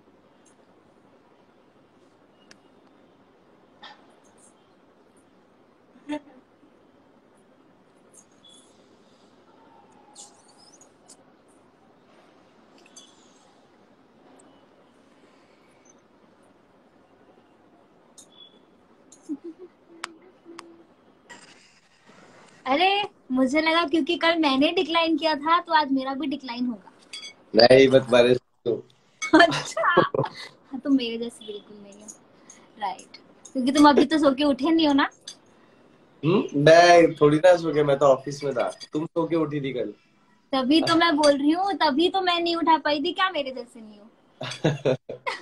अरे मुझे लगा क्योंकि कल मैंने डिक्लाइन किया था, तो आज मेरा भी डिक्लाइन होगा। नहीं मत बारिश तो। अच्छा, हाँ तो मेरे जैसे बिल्कुल नहीं है, राइट? क्योंकि तुम अभी तो सो के उठे नहीं हो ना। हम्म मैं थोड़ी ना सो के, मैं तो ऑफिस में था। तुम सो के उठी थी कल। तभी तो मैं बोल रही हूँ, तभी तो मैं नहीं उठा पाई थी। क्या मेरे जैसे नहीं हो?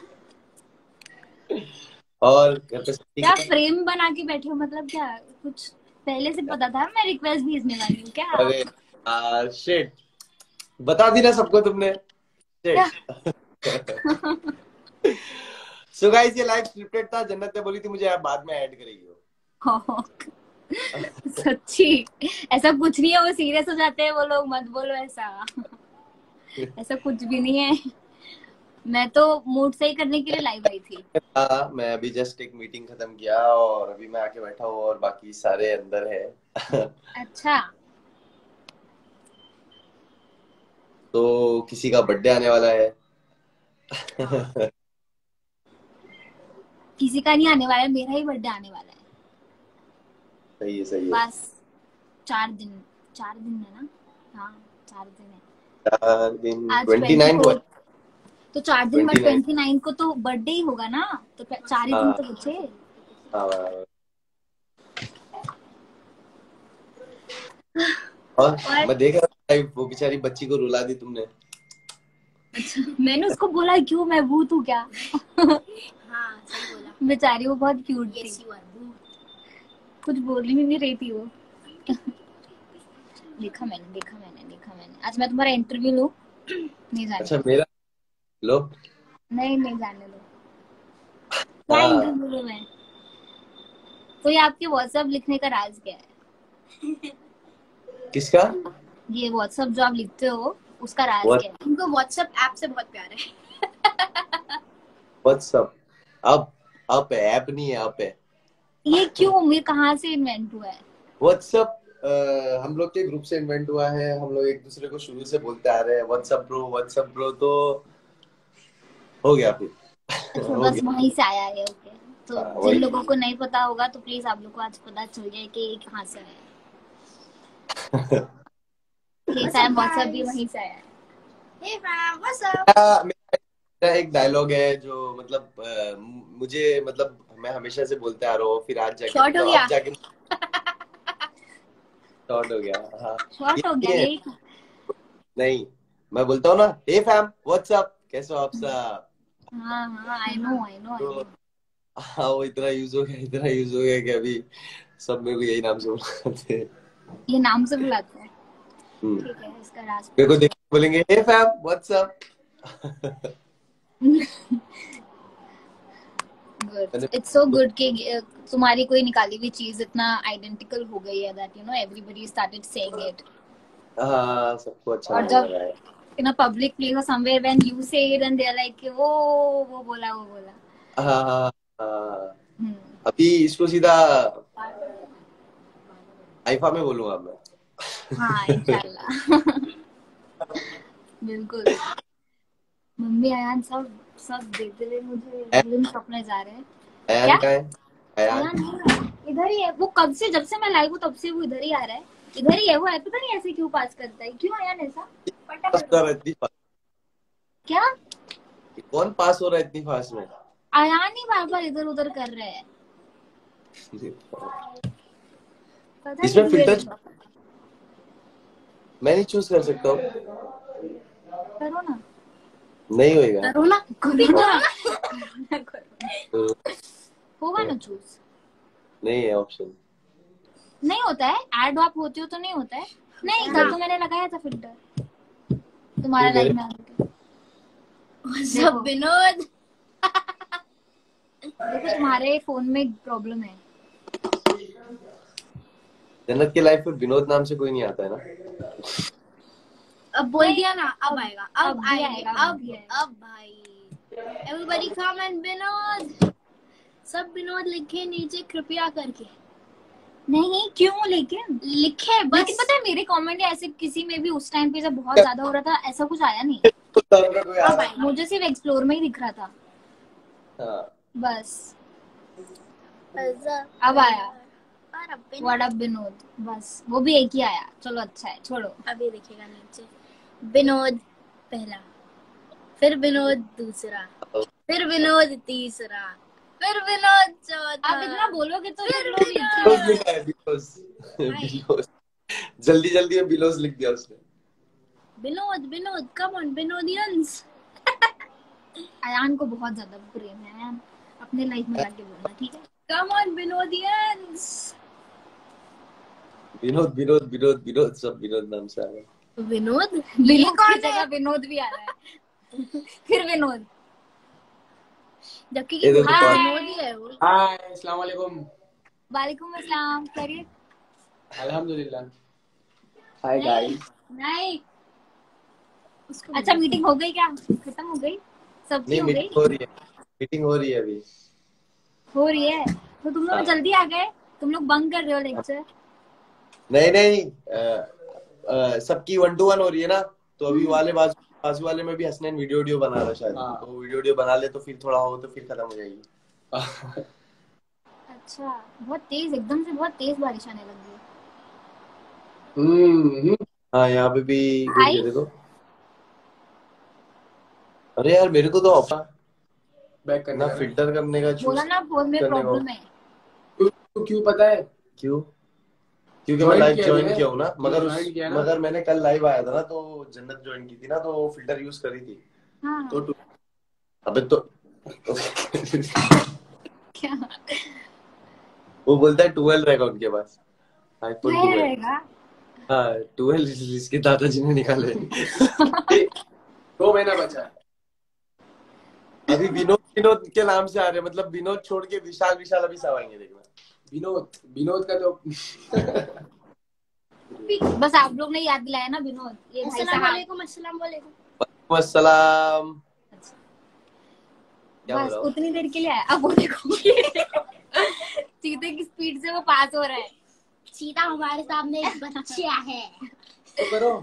और घर पे सब ठीक क्या है? फ्रेम बना के बैठे हो? मतलब क्या कुछ पहले से पता था मैं रिक्वेस्ट भेजने वाली हूँ क्या? अरे यार शिट, बता दी ना सबको तुमने। सो गाइस, ये लाइव स्क्रिप्टेड था। जन्नत ने बोली थी मुझे, आप बाद में ऐड करेगी हो। सच्ची ऐसा कुछ नहीं है, वो सीरियस हो जाते हैं वो लोग, मत बोलो ऐसा। ऐसा कुछ भी नहीं है, मैं तो मूड सही करने के लिए लाइव आई थी। हाँ, मैं अभी जस्ट एक मीटिंग खत्म किया और अभी मैं आके बैठा हूँ और बाकी सारे अंदर है। अच्छा, तो किसी का बर्थडे आने वाला है। किसी का नहीं आने वाला है, मेरा ही बर्थडे आने वाला है। सही है सही है। बस चार दिन चार दिन है ना? हाँ चार दिन है। चार दिन आज ट्वेंटी नाइन को। तो चार दिन बाद उनतीस ट्वेंटी नाइन को तो बर्थडे ही होगा ना, तो चार ही दिन हाँ तो बचे। हाँ हाँ। और और मैं देख रहा था वो बेचारी बच्ची को रुला दी तुमने। अच्छा, मैंने उसको बोला क्यों, मैं भूत हूँ क्या? हाँ सही बोला। बेचारी वो बहुत क्यूट थी, Yes, you are good. कुछ बोल ही नहीं रही थी वो। देखा मैंने देखा मैंने देखा मैंने आज मैं तुम्हारा इंटरव्यू लूं? नहीं जाने अच्छा मेरा लो। नहीं नहीं जाने दो। क्या हाँ इंटरव्यू लूं मैं? तो ये आपके व्हाट्सएप लिखने का राज क्या है? किसका? ये व्हाट्सएप जो आप लिखते हो उसका राज What? क्या है? उनको व्हाट्सएप ऐप से बहुत प्यार है। व्हाट्सअप अब अब ऐप नहीं है, अब है ये क्यों, ये कहाँ से इन्वेंट हुआ है? व्हाट्सअप। हम लोग के ग्रुप से इन्वेंट हुआ है। हम लोग एक दूसरे को शुरू से बोलते आ रहे हैं व्हाट्सअप ब्रो व्हाट्सअप ब्रो, तो हो गया फिर। अच्छा हो बस गया। वहीं से आया है। ओके, तो हाँ, जिन वही। लोगों को नहीं पता होगा तो प्लीज आप लोग को आज पता चल जाए कि ये कहाँ से आया है। ये टाइम व्हाट्सएप भी वहीं से आया है। Hey fam, what's up? मेरा मेरा एक डायलॉग है जो मतलब अ, मुझे मतलब मैं हमेशा से बोलते आ रहा हूँ, फिर आज जाके Short हो मतलब गया? अब जाके शॉर्ट हो गया। हाँ शॉर्ट हो गया ये यही। नहीं, मैं बोलता हूँ ना हे फैम व्हाट्सअप, कैसे हो आप सब। हाँ हाँ आई नो आई नो आई तो नो। हाँ वो इतना यूज हो गया इतना यूज हो गया कि अभी सब मेरे को यही नाम से बुलाते हैं। ये नाम से बुलाते हैं। हम्म। ठीक है, इसका राज मेरे को देख के बोलेंगे hey fam whatsapp. Good, it's so good कि uh, तुम्हारी कोई निकाली हुई चीज इतना आइडेंटिकल हो गई है that you know everybody started saying it. हाँ सबको अच्छा और लगने जब लगा है। in a public place or somewhere when you say it and they're like वो वो बोला वो बोला। हाँ हाँ हाँ। हम्म, अभी इसको सीधा आईफा में बोलूंगा मैं। हाँ इंशाल्लाह। बिल्कुल। मम्मी अयान सब सब देते हुए मुझे फिल्म सपने जा रहे हैं। अयान क्या? कहाँ है? अयान अयान नहीं है, इधर ही है वो। कब से, जब से मैं लाइव हूँ तब से वो इधर ही आ रहा है, इधर ही है वो। है पता नहीं ऐसे क्यों पास करता है, क्यों अयान ऐसा? पास हो रहा है इतनी फास्ट? क्या कौन पास हो रहा है इतनी फास्ट में? अयान ही बार बार इधर उधर कर रहे हैं, पता इसमें नहीं फिल्टर क्यों। मैं नहीं चूज कर सकता हूँ। करो ना नहीं होएगा। करो ना, करो ना तो होगा ना चूज। नहीं है ऑप्शन। नहीं होता है, एड आप होते हो तो नहीं होता है। नहीं कल तो मैंने लगाया था फिल्टर तुम्हारा ये मेरे- लाइव में आके। सब विनोद। देखो तुम्हारे फोन में प्रॉब्लम है। जन्नत के लाइफ में विनोद नाम से कोई नहीं आता है ना। अब बोल दिया ना, अब आएगा, अब अब भी आएगा, आएगा, अब अब भी आएगा। अब भाई एवरीबॉडी कमेंट विनोद, सब विनोद लिखे नीचे कृपया करके। नहीं क्यों, लेकिन लिखे बस। लेकिन पता है मेरे कमेंट ऐसे किसी में भी उस टाइम पे जब बहुत ज्यादा हो रहा था ऐसा कुछ आया नहीं। कोई आ अब रहा आया, मुझे सिर्फ एक्सप्लोर में ही दिख रहा था है। हाँ बस। अब आया व्हाट अप विनोद, बस वो भी एक ही आया। चलो अच्छा है, छोड़ो। अभी दिखेगा नीचे विनोद पहला, फिर विनोद दूसरा, फिर विनोद तीसरा, फिर विनोद चौथा। आप इतना बोलोगे तो फिर लोग बिलोस लिखेंगे। लिखा है बिलोस। बिलोस जल्दी जल्दी में बिलोस लिख दिया उसने। Vinod Vinod come on Vinodians. अयान को बहुत ज्यादा प्रेम है। अयान अपने लाइफ में जाके बोलना, ठीक है? Come on Vinodians. विनोद विनोद विनोद विनोद सब विनोद नाम से आ रहा है। विनोद विनोद कौन की है? जगह विनोद भी आ रहा है। फिर विनोद, जबकि ये देखो हाँ। कौन- विनोद ही है वो। हाय अस्सलाम वालेकुम। वालेकुम अस्सलाम। खैरियत? अल्हम्दुलिल्लाह। Hi guys. नहीं अच्छा, मीटिंग हो गई क्या? खत्म हो गई सबकी? नहीं हो गई, मीटिंग हो रही है मीटिंग हो रही है अभी। हो रही है। तो तुम लोग हाँ। जल्दी आ गए, तुम लोग बंक कर रहे हो लेक्चर। नहीं नहीं अ, अ, सबकी वन टू वन हो रही है ना, तो अभी वाले बाजू बाजू वाले में भी हसनैन वीडियो वीडियो बना रहा है शायद। हाँ। तो वीडियो वीडियो बना ले तो फिर थोड़ा हो तो फिर खत्म हो जाएगी। अच्छा, बहुत तेज, एकदम से बहुत तेज बारिश आने लगी है। हम्म हाँ यहाँ पे भी आई? ये देखो। अरे यार मेरे को तो ऑप्शन बैक करने ना का ना। फिल्टर करने का बोला चूज ना, फोन में करने का। प्रॉब्लम है। क्यों क्यों पता है? क्यों? क्योंकि मैं Join लाइव किया ज्वाइन मैंने। किया हूँ ना, मगर Join उस किया ना। मगर मैंने कल लाइव आया था ना, तो जन्नत ज्वाइन की थी ना, तो फिल्टर यूज करी थी। हाँ तो टू- अबे तो क्या वो बोलता है ट्वेल्व रहेगा उनके पास, आईफोन क्या ट्वेल्व। रहेगा? हाँ ट्वेल्व इसके दादाजी ने निकाले। दो महीना बचा है। अभी विनोद विनोद के नाम से आ रहे हैं, मतलब विनोद छोड़ के विशाल विशाल अभी सब आएंगे देखना। विनोद विनोद का तो बस आप लोग ने याद दिलाया ना विनोद, ये भाई अस्सलाम साहब। वालेकुम, अस्सलाम वालेकुम। वालेकुम अस्सलाम। क्या बस बोला? उतनी देर के लिए आया। अब वो देखो चीते की स्पीड से वो पास हो रहा है। सीधा हमारे सामने एक बच्चा है। तो करो,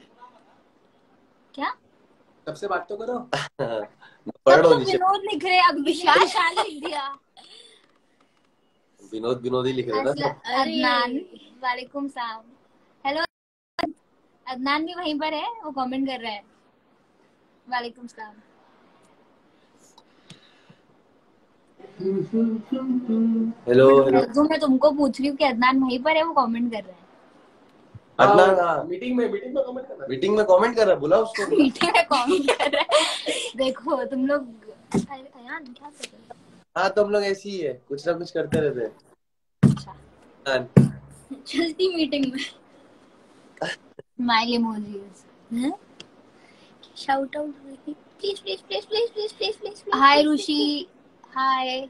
क्या? सबसे बात तो करो। तब पढ़ो तो नीचे। विनोद लिख रहे, अब विशाल विशाल लिख दिया। विनोद विनोद ही लिख रहे हैं ना असला- सब। अदनान, वालेकुम सलाम। हेलो, अदनान भी वहीं पर है, वो कमेंट कर रहा है। वालेकुम सलाम। हेलो हेलो जो मैं तुमको पूछ रही हूँ कि अदनान वहीं पर है, वो कमेंट कर रहा है। अदनान। हाँ मीटिंग में मीटिंग में कमेंट करना। मीटिंग में कमेंट कर रहा है, बोला उसको। मीटिंग में कमेंट कर रहा है। देखो तुम लोग अयान क्या कर रहे हो? हाँ तो हम लोग ऐसे ही है, कुछ ना कुछ करते रहते हैं। अच्छा, हाँ, चलती मीटिंग में smile emojis. Shout out please please please please please please please hi Rishi, hi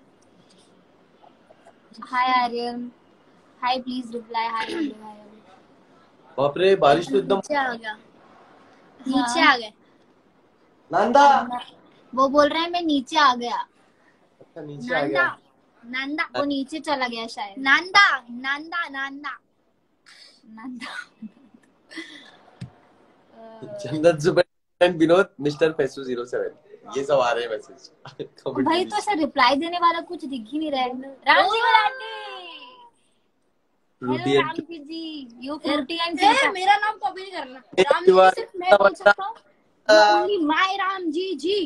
hi Aryan, hi please reply, hi hi. बाप रे बारिश तो एकदम। नीचे आ गया, नीचे आ गए। नांदा। वो बोल रहा है मैं नीचे आ गया। अच्छा नीचे आ नांदा गया। नांदा वो नीचे चला गया शायद। नांदा नांदा नांदा नंदा। जन्नत जुबैर एंड विनोद मिस्टर फेसू जीरो सेवन, ये सब आ रहे हैं मैसेज। भाई तो ऐसा रिप्लाई देने वाला कुछ दिख ही नहीं रहा है। Ram ji Marathi, Frooti hello and Ram ji ji, you Frooti and a, मेरा नाम कॉपी नहीं करना। राम जी शिवा- सिर्फ मैं बोल सकता हूँ। Only my Ram ji ji.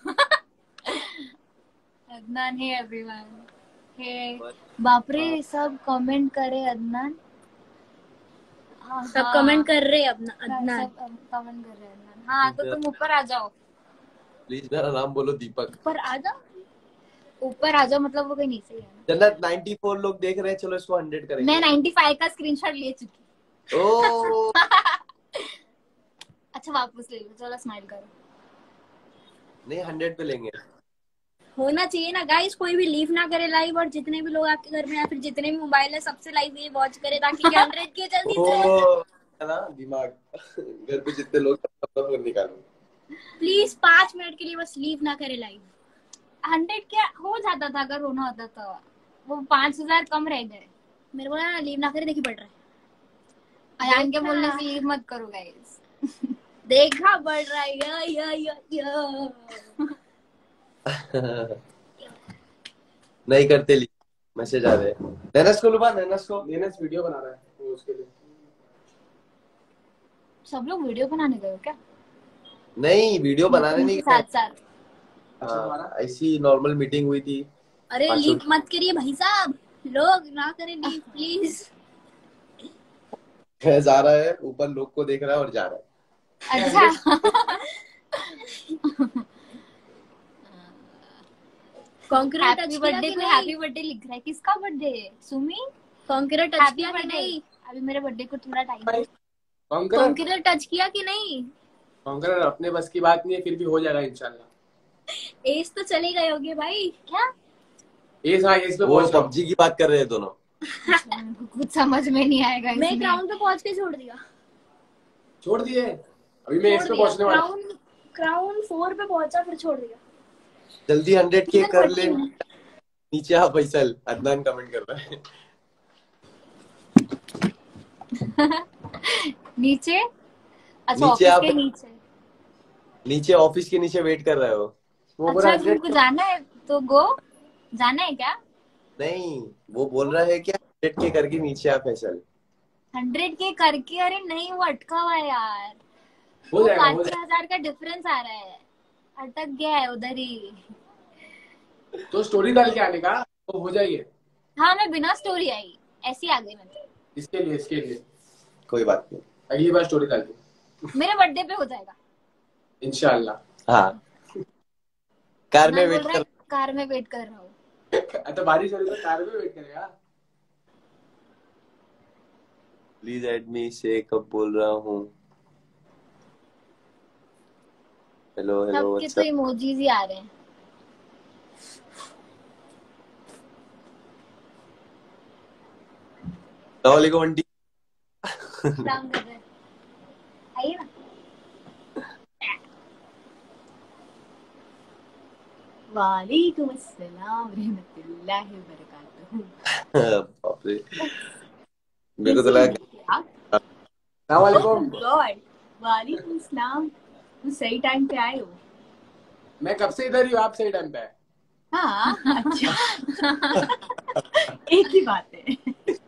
अदनान है एवरीवन। हे बाप रे, सब कमेंट करे अदनान। हाँ, सब हाँ, कमेंट कर रहे हैं अपना सब अदनान। कमेंट कर रहे हैं अदनान। हाँ तो तुम ऊपर आ जाओ, प्लीज मेरा नाम बोलो दीपक। ऊपर आ जाओ। ऊपर आ जाओ, मतलब वो कहीं नीचे ही है ना। जन्नत चौरानवे लोग देख रहे हैं, चलो इसको हंड्रेड करेंगे। मैं पचानवे का स्क्रीनशॉट ले चुकी। ओ अच्छा वापस ले लो, चलो स्माइल करो। नहीं हंड्रेड पे लेंगे। होना चाहिए ना गाइस, कोई भी लीव ना करे लाइव, और जितने भी लोग आपके घर में या फिर जितने भी मोबाइल है सबसे लाइव ये वॉच करे, ताकि हंड्रेड के जल्दी से। ओ है ना दिमाग। घर पे जितने लोग सब फोन निकालो। प्लीज पांच मिनट के लिए बस लीव ना करे लाइव। हंड्रेड क्या हो जाता था अगर होना होता तो। वो पांच हजार कम रह गए। मेरे को ना लीव ना करे, देखी पड़ रहा है। अयान के बोलने से लीव मत करो गाइस। देखा बढ़ रहा है। या, या, या, या। नहीं करते ली मैसेज आ रहे हैं। नैनस को लुबा, नैनस को। नैनस वीडियो बना रहा है वो उसके लिए। सब लोग वीडियो बनाने गए हो क्या? नहीं वीडियो बनाने नहीं गए। साथ साथ। हाँ, ऐसी नॉर्मल मीटिंग हुई थी। अरे लीव मत करिए भाई साहब, लोग ना करें लीव प्लीज। जा रहा है ऊपर, लोग को देख रहा है और जा रहा है। अच्छा कॉन्करेट टच हैप्पी किया बर्थडे, कि कोई नहीं? हैप्पी बर्थडे लिख रहा है। किसका बर्थडे है? सुमी? कॉन्करेट टच हैप्पी किया कि बर्थडे। नहीं? अभी मेरे बर्थडे को थोड़ा टाइम है। कॉन्करर कॉन्करेट टच किया कि नहीं? कॉन्करर अपने बस की बात नहीं है, फिर भी हो जाएगा इंशाल्लाह। एज तो चले गए होगे भाई। क्या? एज हाँ एज पे वो पहुंच जाओ। पबजी की बात कर रहे हैं दोनों। कुछ समझ में नहीं आएगा मैं इसमें। क्राउन पे पहुंच के छोड़ दिया। छोड़ दिए, अभी मैं एज पे पहुंचने वाला हूँ। क्राउन क्राउन फोर पे पहुंचा फिर छोड़ दिया। जल्दी हंड्रेड के किधर कर पढ़ती ले। हूँ? नीचे आ फैसल, अदनान कमेंट कर रहा है। नीचे? अच्छा नीचे ऑफिस आप- के नीचे। नीचे ऑफिस के नीचे वेट कर रहे हो? वो बोला अच्छा तुमको जाना है तो गो, जाना है क्या? नहीं, वो बोल रहा है क्या हंड्रेड के करके नीचे आ फैसल। हंड्रेड के करके? अरे नहीं, वो अटका हुआ है यार, हो वो जाएगा, हो पाँच जाएगा। छह हजार का डिफरेंस आ रहा है, अटक गया है उधर ही। तो स्टोरी डाल के आने का तो हो जाएगी। हाँ मैं बिना स्टोरी आई ऐसी आ गई मैं तो। इसके लिए इसके लिए कोई बात नहीं, अगली बार स्टोरी डाल के मेरे बर्थडे पे हो जाएगा इंशाल्लाह। हाँ कार में मैं वेट बोल कर। रहा कार में वेट कर रहा हूँ। तो बारिश हो रही तो कार में वेट करेगा। प्लीज एड मी से कब बोल रहा हूँ। हेलो हेलो सबके तो इमोजीज ही आ रहे हैं। वालेकुम आंटी। सलाम कर रहे हैं, आइए ना। वालेकुम अस्सलाम रहमतुल्लाहि व बरकातहू। बाप रे, मेरे को तो लगा। अस्सलाम वालेकुम। गॉड, वालेकुम सलाम। तुम सही टाइम पे आए हो। मैं कब से इधर ही हूँ, आप सही टाइम पे है। हाँ अच्छा। एक ही बात है।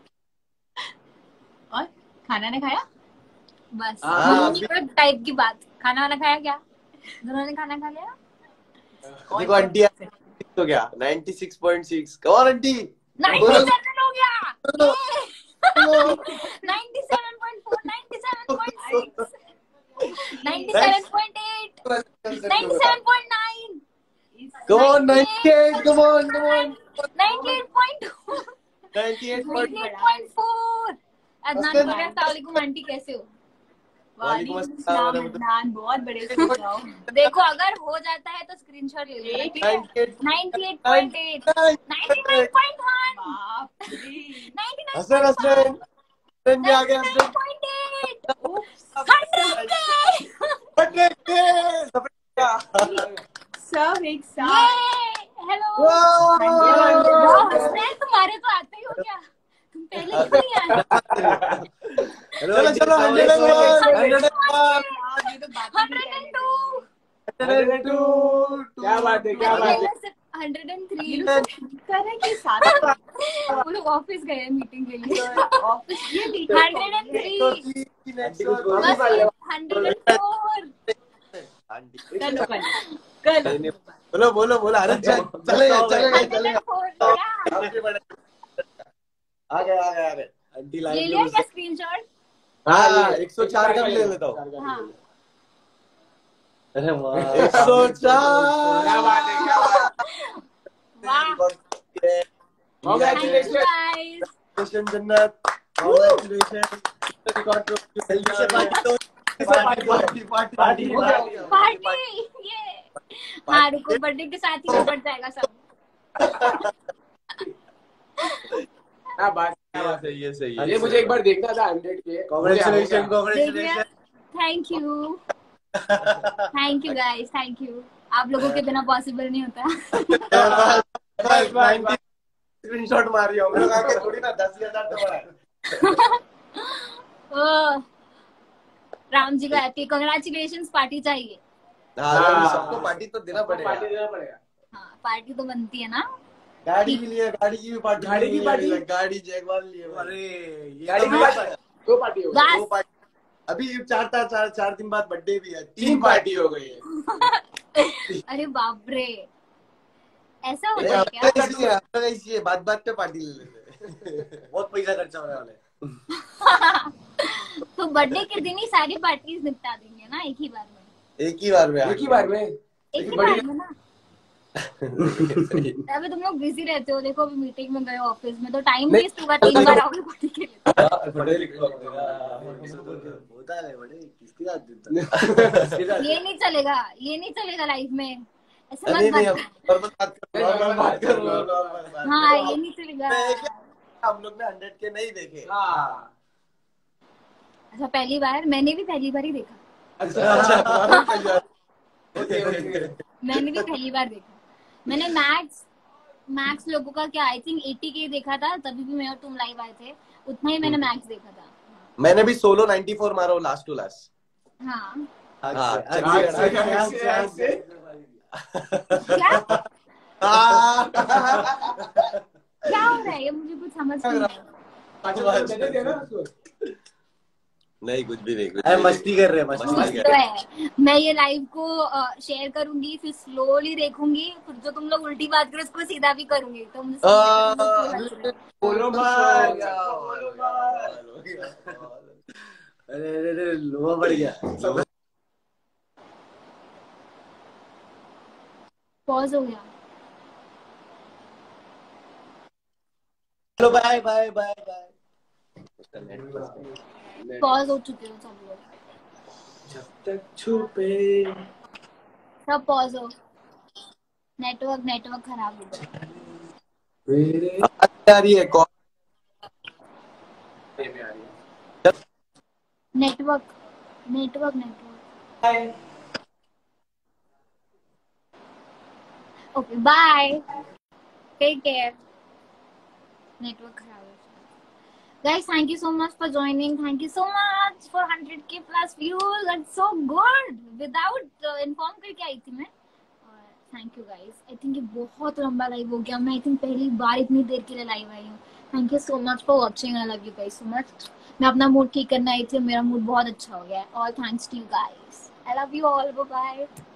और खाना ने खाया? बस हाँ, टाइप की बात। खाना वाना खाया क्या? दोनों ने खाना खा लिया? देखो आंटी तो क्या ninety six point six. Come on aunty. सत्तानवे हो गया। Ninety seven point four, ninety seven point six, ninety seven point eight, ninety seven point nine, Come on ninety eight, come on come on ninety eight point two, ninety eight ninety eight point four. Adnan बोल रहा है अस्सलाम वालेकुम aunty कैसे हो? वालेकुम अस्सलाम अस्सलाम। अदनान, बहुत बड़े से जाओ। देखो अगर हो जाता है तो स्क्रीनशॉट ले लो, ठीक है? Ninety eight point eight, ninety nine point one, बाप रे। नाइंटी नाइन हसन हसन हसन भी आ गया। हसन पॉइंट एट, हंड्रेड सब एक साथ। हेलो। वाह! तुम्हारे तो आते ही हो क्या? तुम पहले क्यों नहीं आए? चलो चलो hundred and one, hundred and one, hundred and two, hundred and two. क्या बात है, क्या बात है। Hundred and three. करे कि साथ वो लोग ऑफिस गए हैं मीटिंग के लिए। ऑफिस ये भी hundred and three, hundred and four. कल कल कल बोलो बोलो बोलो। अरे चल- चलेगा चलेगा चलेगा। आ गया आ गया आ गया। आंटी ले लाइन लिया में क्या स्क्रीनशॉट? हाँ एक सौ चार का भी ले लेता हूँ। हाँ अरे वाह एक सौ चार। क्या बात है, क्या बात है। वाह, Congratulations. guys। Jannat, congratulations। Record जल्दी से पार्टी दो। पार्टी पार्टी पार्टी पार्टी हो गया। पार्टी ये। हाँ रुको, बर्थडे के साथ ही बढ़ जाएगा सब। क्या बात क्या बात है। सही है सही है। ये मुझे एक बार देखना था हंड्रेड के। कांग्रेचुलेशन देख कांग्रेचुलेशन। लिया? Thank you, thank you guys, thank you. आप लोगों के बिना पॉसिबल नहीं होता। स्क्रीनशॉट मार रही हूँ। मेरे को आगे थोड़ी ना दस हजार तो बड़ा है। ओह, राम जी का हैप्पी कांग्रेचुलेशन। पार्टी चाहिए? हाँ सबको पार्टी तो देना पार्टी पड़ेगा। देना पड़ेगा। हाँ पार्टी तो बनती है ना। गाड़ी के लिए गाड़ी की भी पार्टी। गाड़ी की पार्टी? गाड़ी जैगवार लिए। अरे गाड़ी की पार्टी, दो पार्टी हो गई। बस। दो पार्टी। अभी चार चार चार दिन बाद बर्थडे भी है। तीन पार्टी हो गई है। अरे बाप रे, ऐसा अरे होता है हमारा क्या? कैसी है हमारा कैसी है बात बात पे पार्टी ले लेते हैं। बहुत पैसा खर्चा होने वाला है। तो बर्थडे के दिन ही सारी पार्टीज निपटा देंगे ना एक ही बार में। एक ही बार में एक ही बार में। एक ही बड़ी- बार में ना। अभी तुम लोग बिजी रहते हो, देखो अभी मीटिंग में गए हो ऑफिस में, तो टाइम वेस्ट होगा। तीन बार आओगे पार्टी के लिए। पढ़े लिखे होता है बड़े किसके साथ। ये नहीं चलेगा, ये नहीं चलेगा लाइफ में। ऐसे नहीं मत नहीं बात नॉर्मल बात कर नॉर्मल बात कर नॉर्मल बात कर। हाँ ये नहीं चलेगा। हम लोग ने हंड्रेड के नहीं देखे। हाँ। अच्छा पहली बार, मैंने भी पहली बार ही देखा। अच्छा अच्छा ओके ओके। मैंने भी पहली बार देखा। मैंने मैक्स मैक्स लोगों का क्या आई थिंक एटी के देखा था, तभी भी मैं और तुम लाइव आए थे, उतना ही मैंने मैक्स देखा था। मैंने भी सोलो नाइंटी फोर मारा लास्ट टू लास्ट। हाँ हाँ, हाँ, से- चलिए, हाँ, से- हाँ, हाँ, से- से- हाँ, हाँ, से- क्या हाँ। क्या हो रहा है ये मुझे कुछ समझ नहीं आ रहा। अच्छा, तो देने देना उसको। नहीं कुछ भी नहीं कुछ अरे भी मस्ती कर रहे हैं मस्ती मस्ती कर तो है मैं ये लाइव को शेयर करूंगी फिर स्लोली देखूंगी फिर जो तुम लोग उल्टी बात करो उसको सीधा भी करूंगी तो मुझे समझ में नहीं आ रहा है। बोलो मत, बोलो मत। अरे अरे अरे लोहा बढ़ गया पॉज हो गया चलो bye bye bye bye pause हो चुके हो सब लोग जब तक छुपे सब पॉज हो नेटवर्क नेटवर्क खराब हो गया मेरे आवाज आ रही है कौन में आ रही है। Network network network okay bye take care network खराब हो guys thank you so much for joining thank you so much for one hundred k plus views that's so good without uh, inform करके आई थी मैं और thank you guys I think ये बहुत लंबा live हो गया मैं I think पहली बार इतनी देर के लिए लाइव आई हूँ thank you so much for watching I love you guys so much मैं अपना मूड ठीक करना आई थी मेरा मूड बहुत अच्छा हो गया है all thanks to you guys I love you all bye bye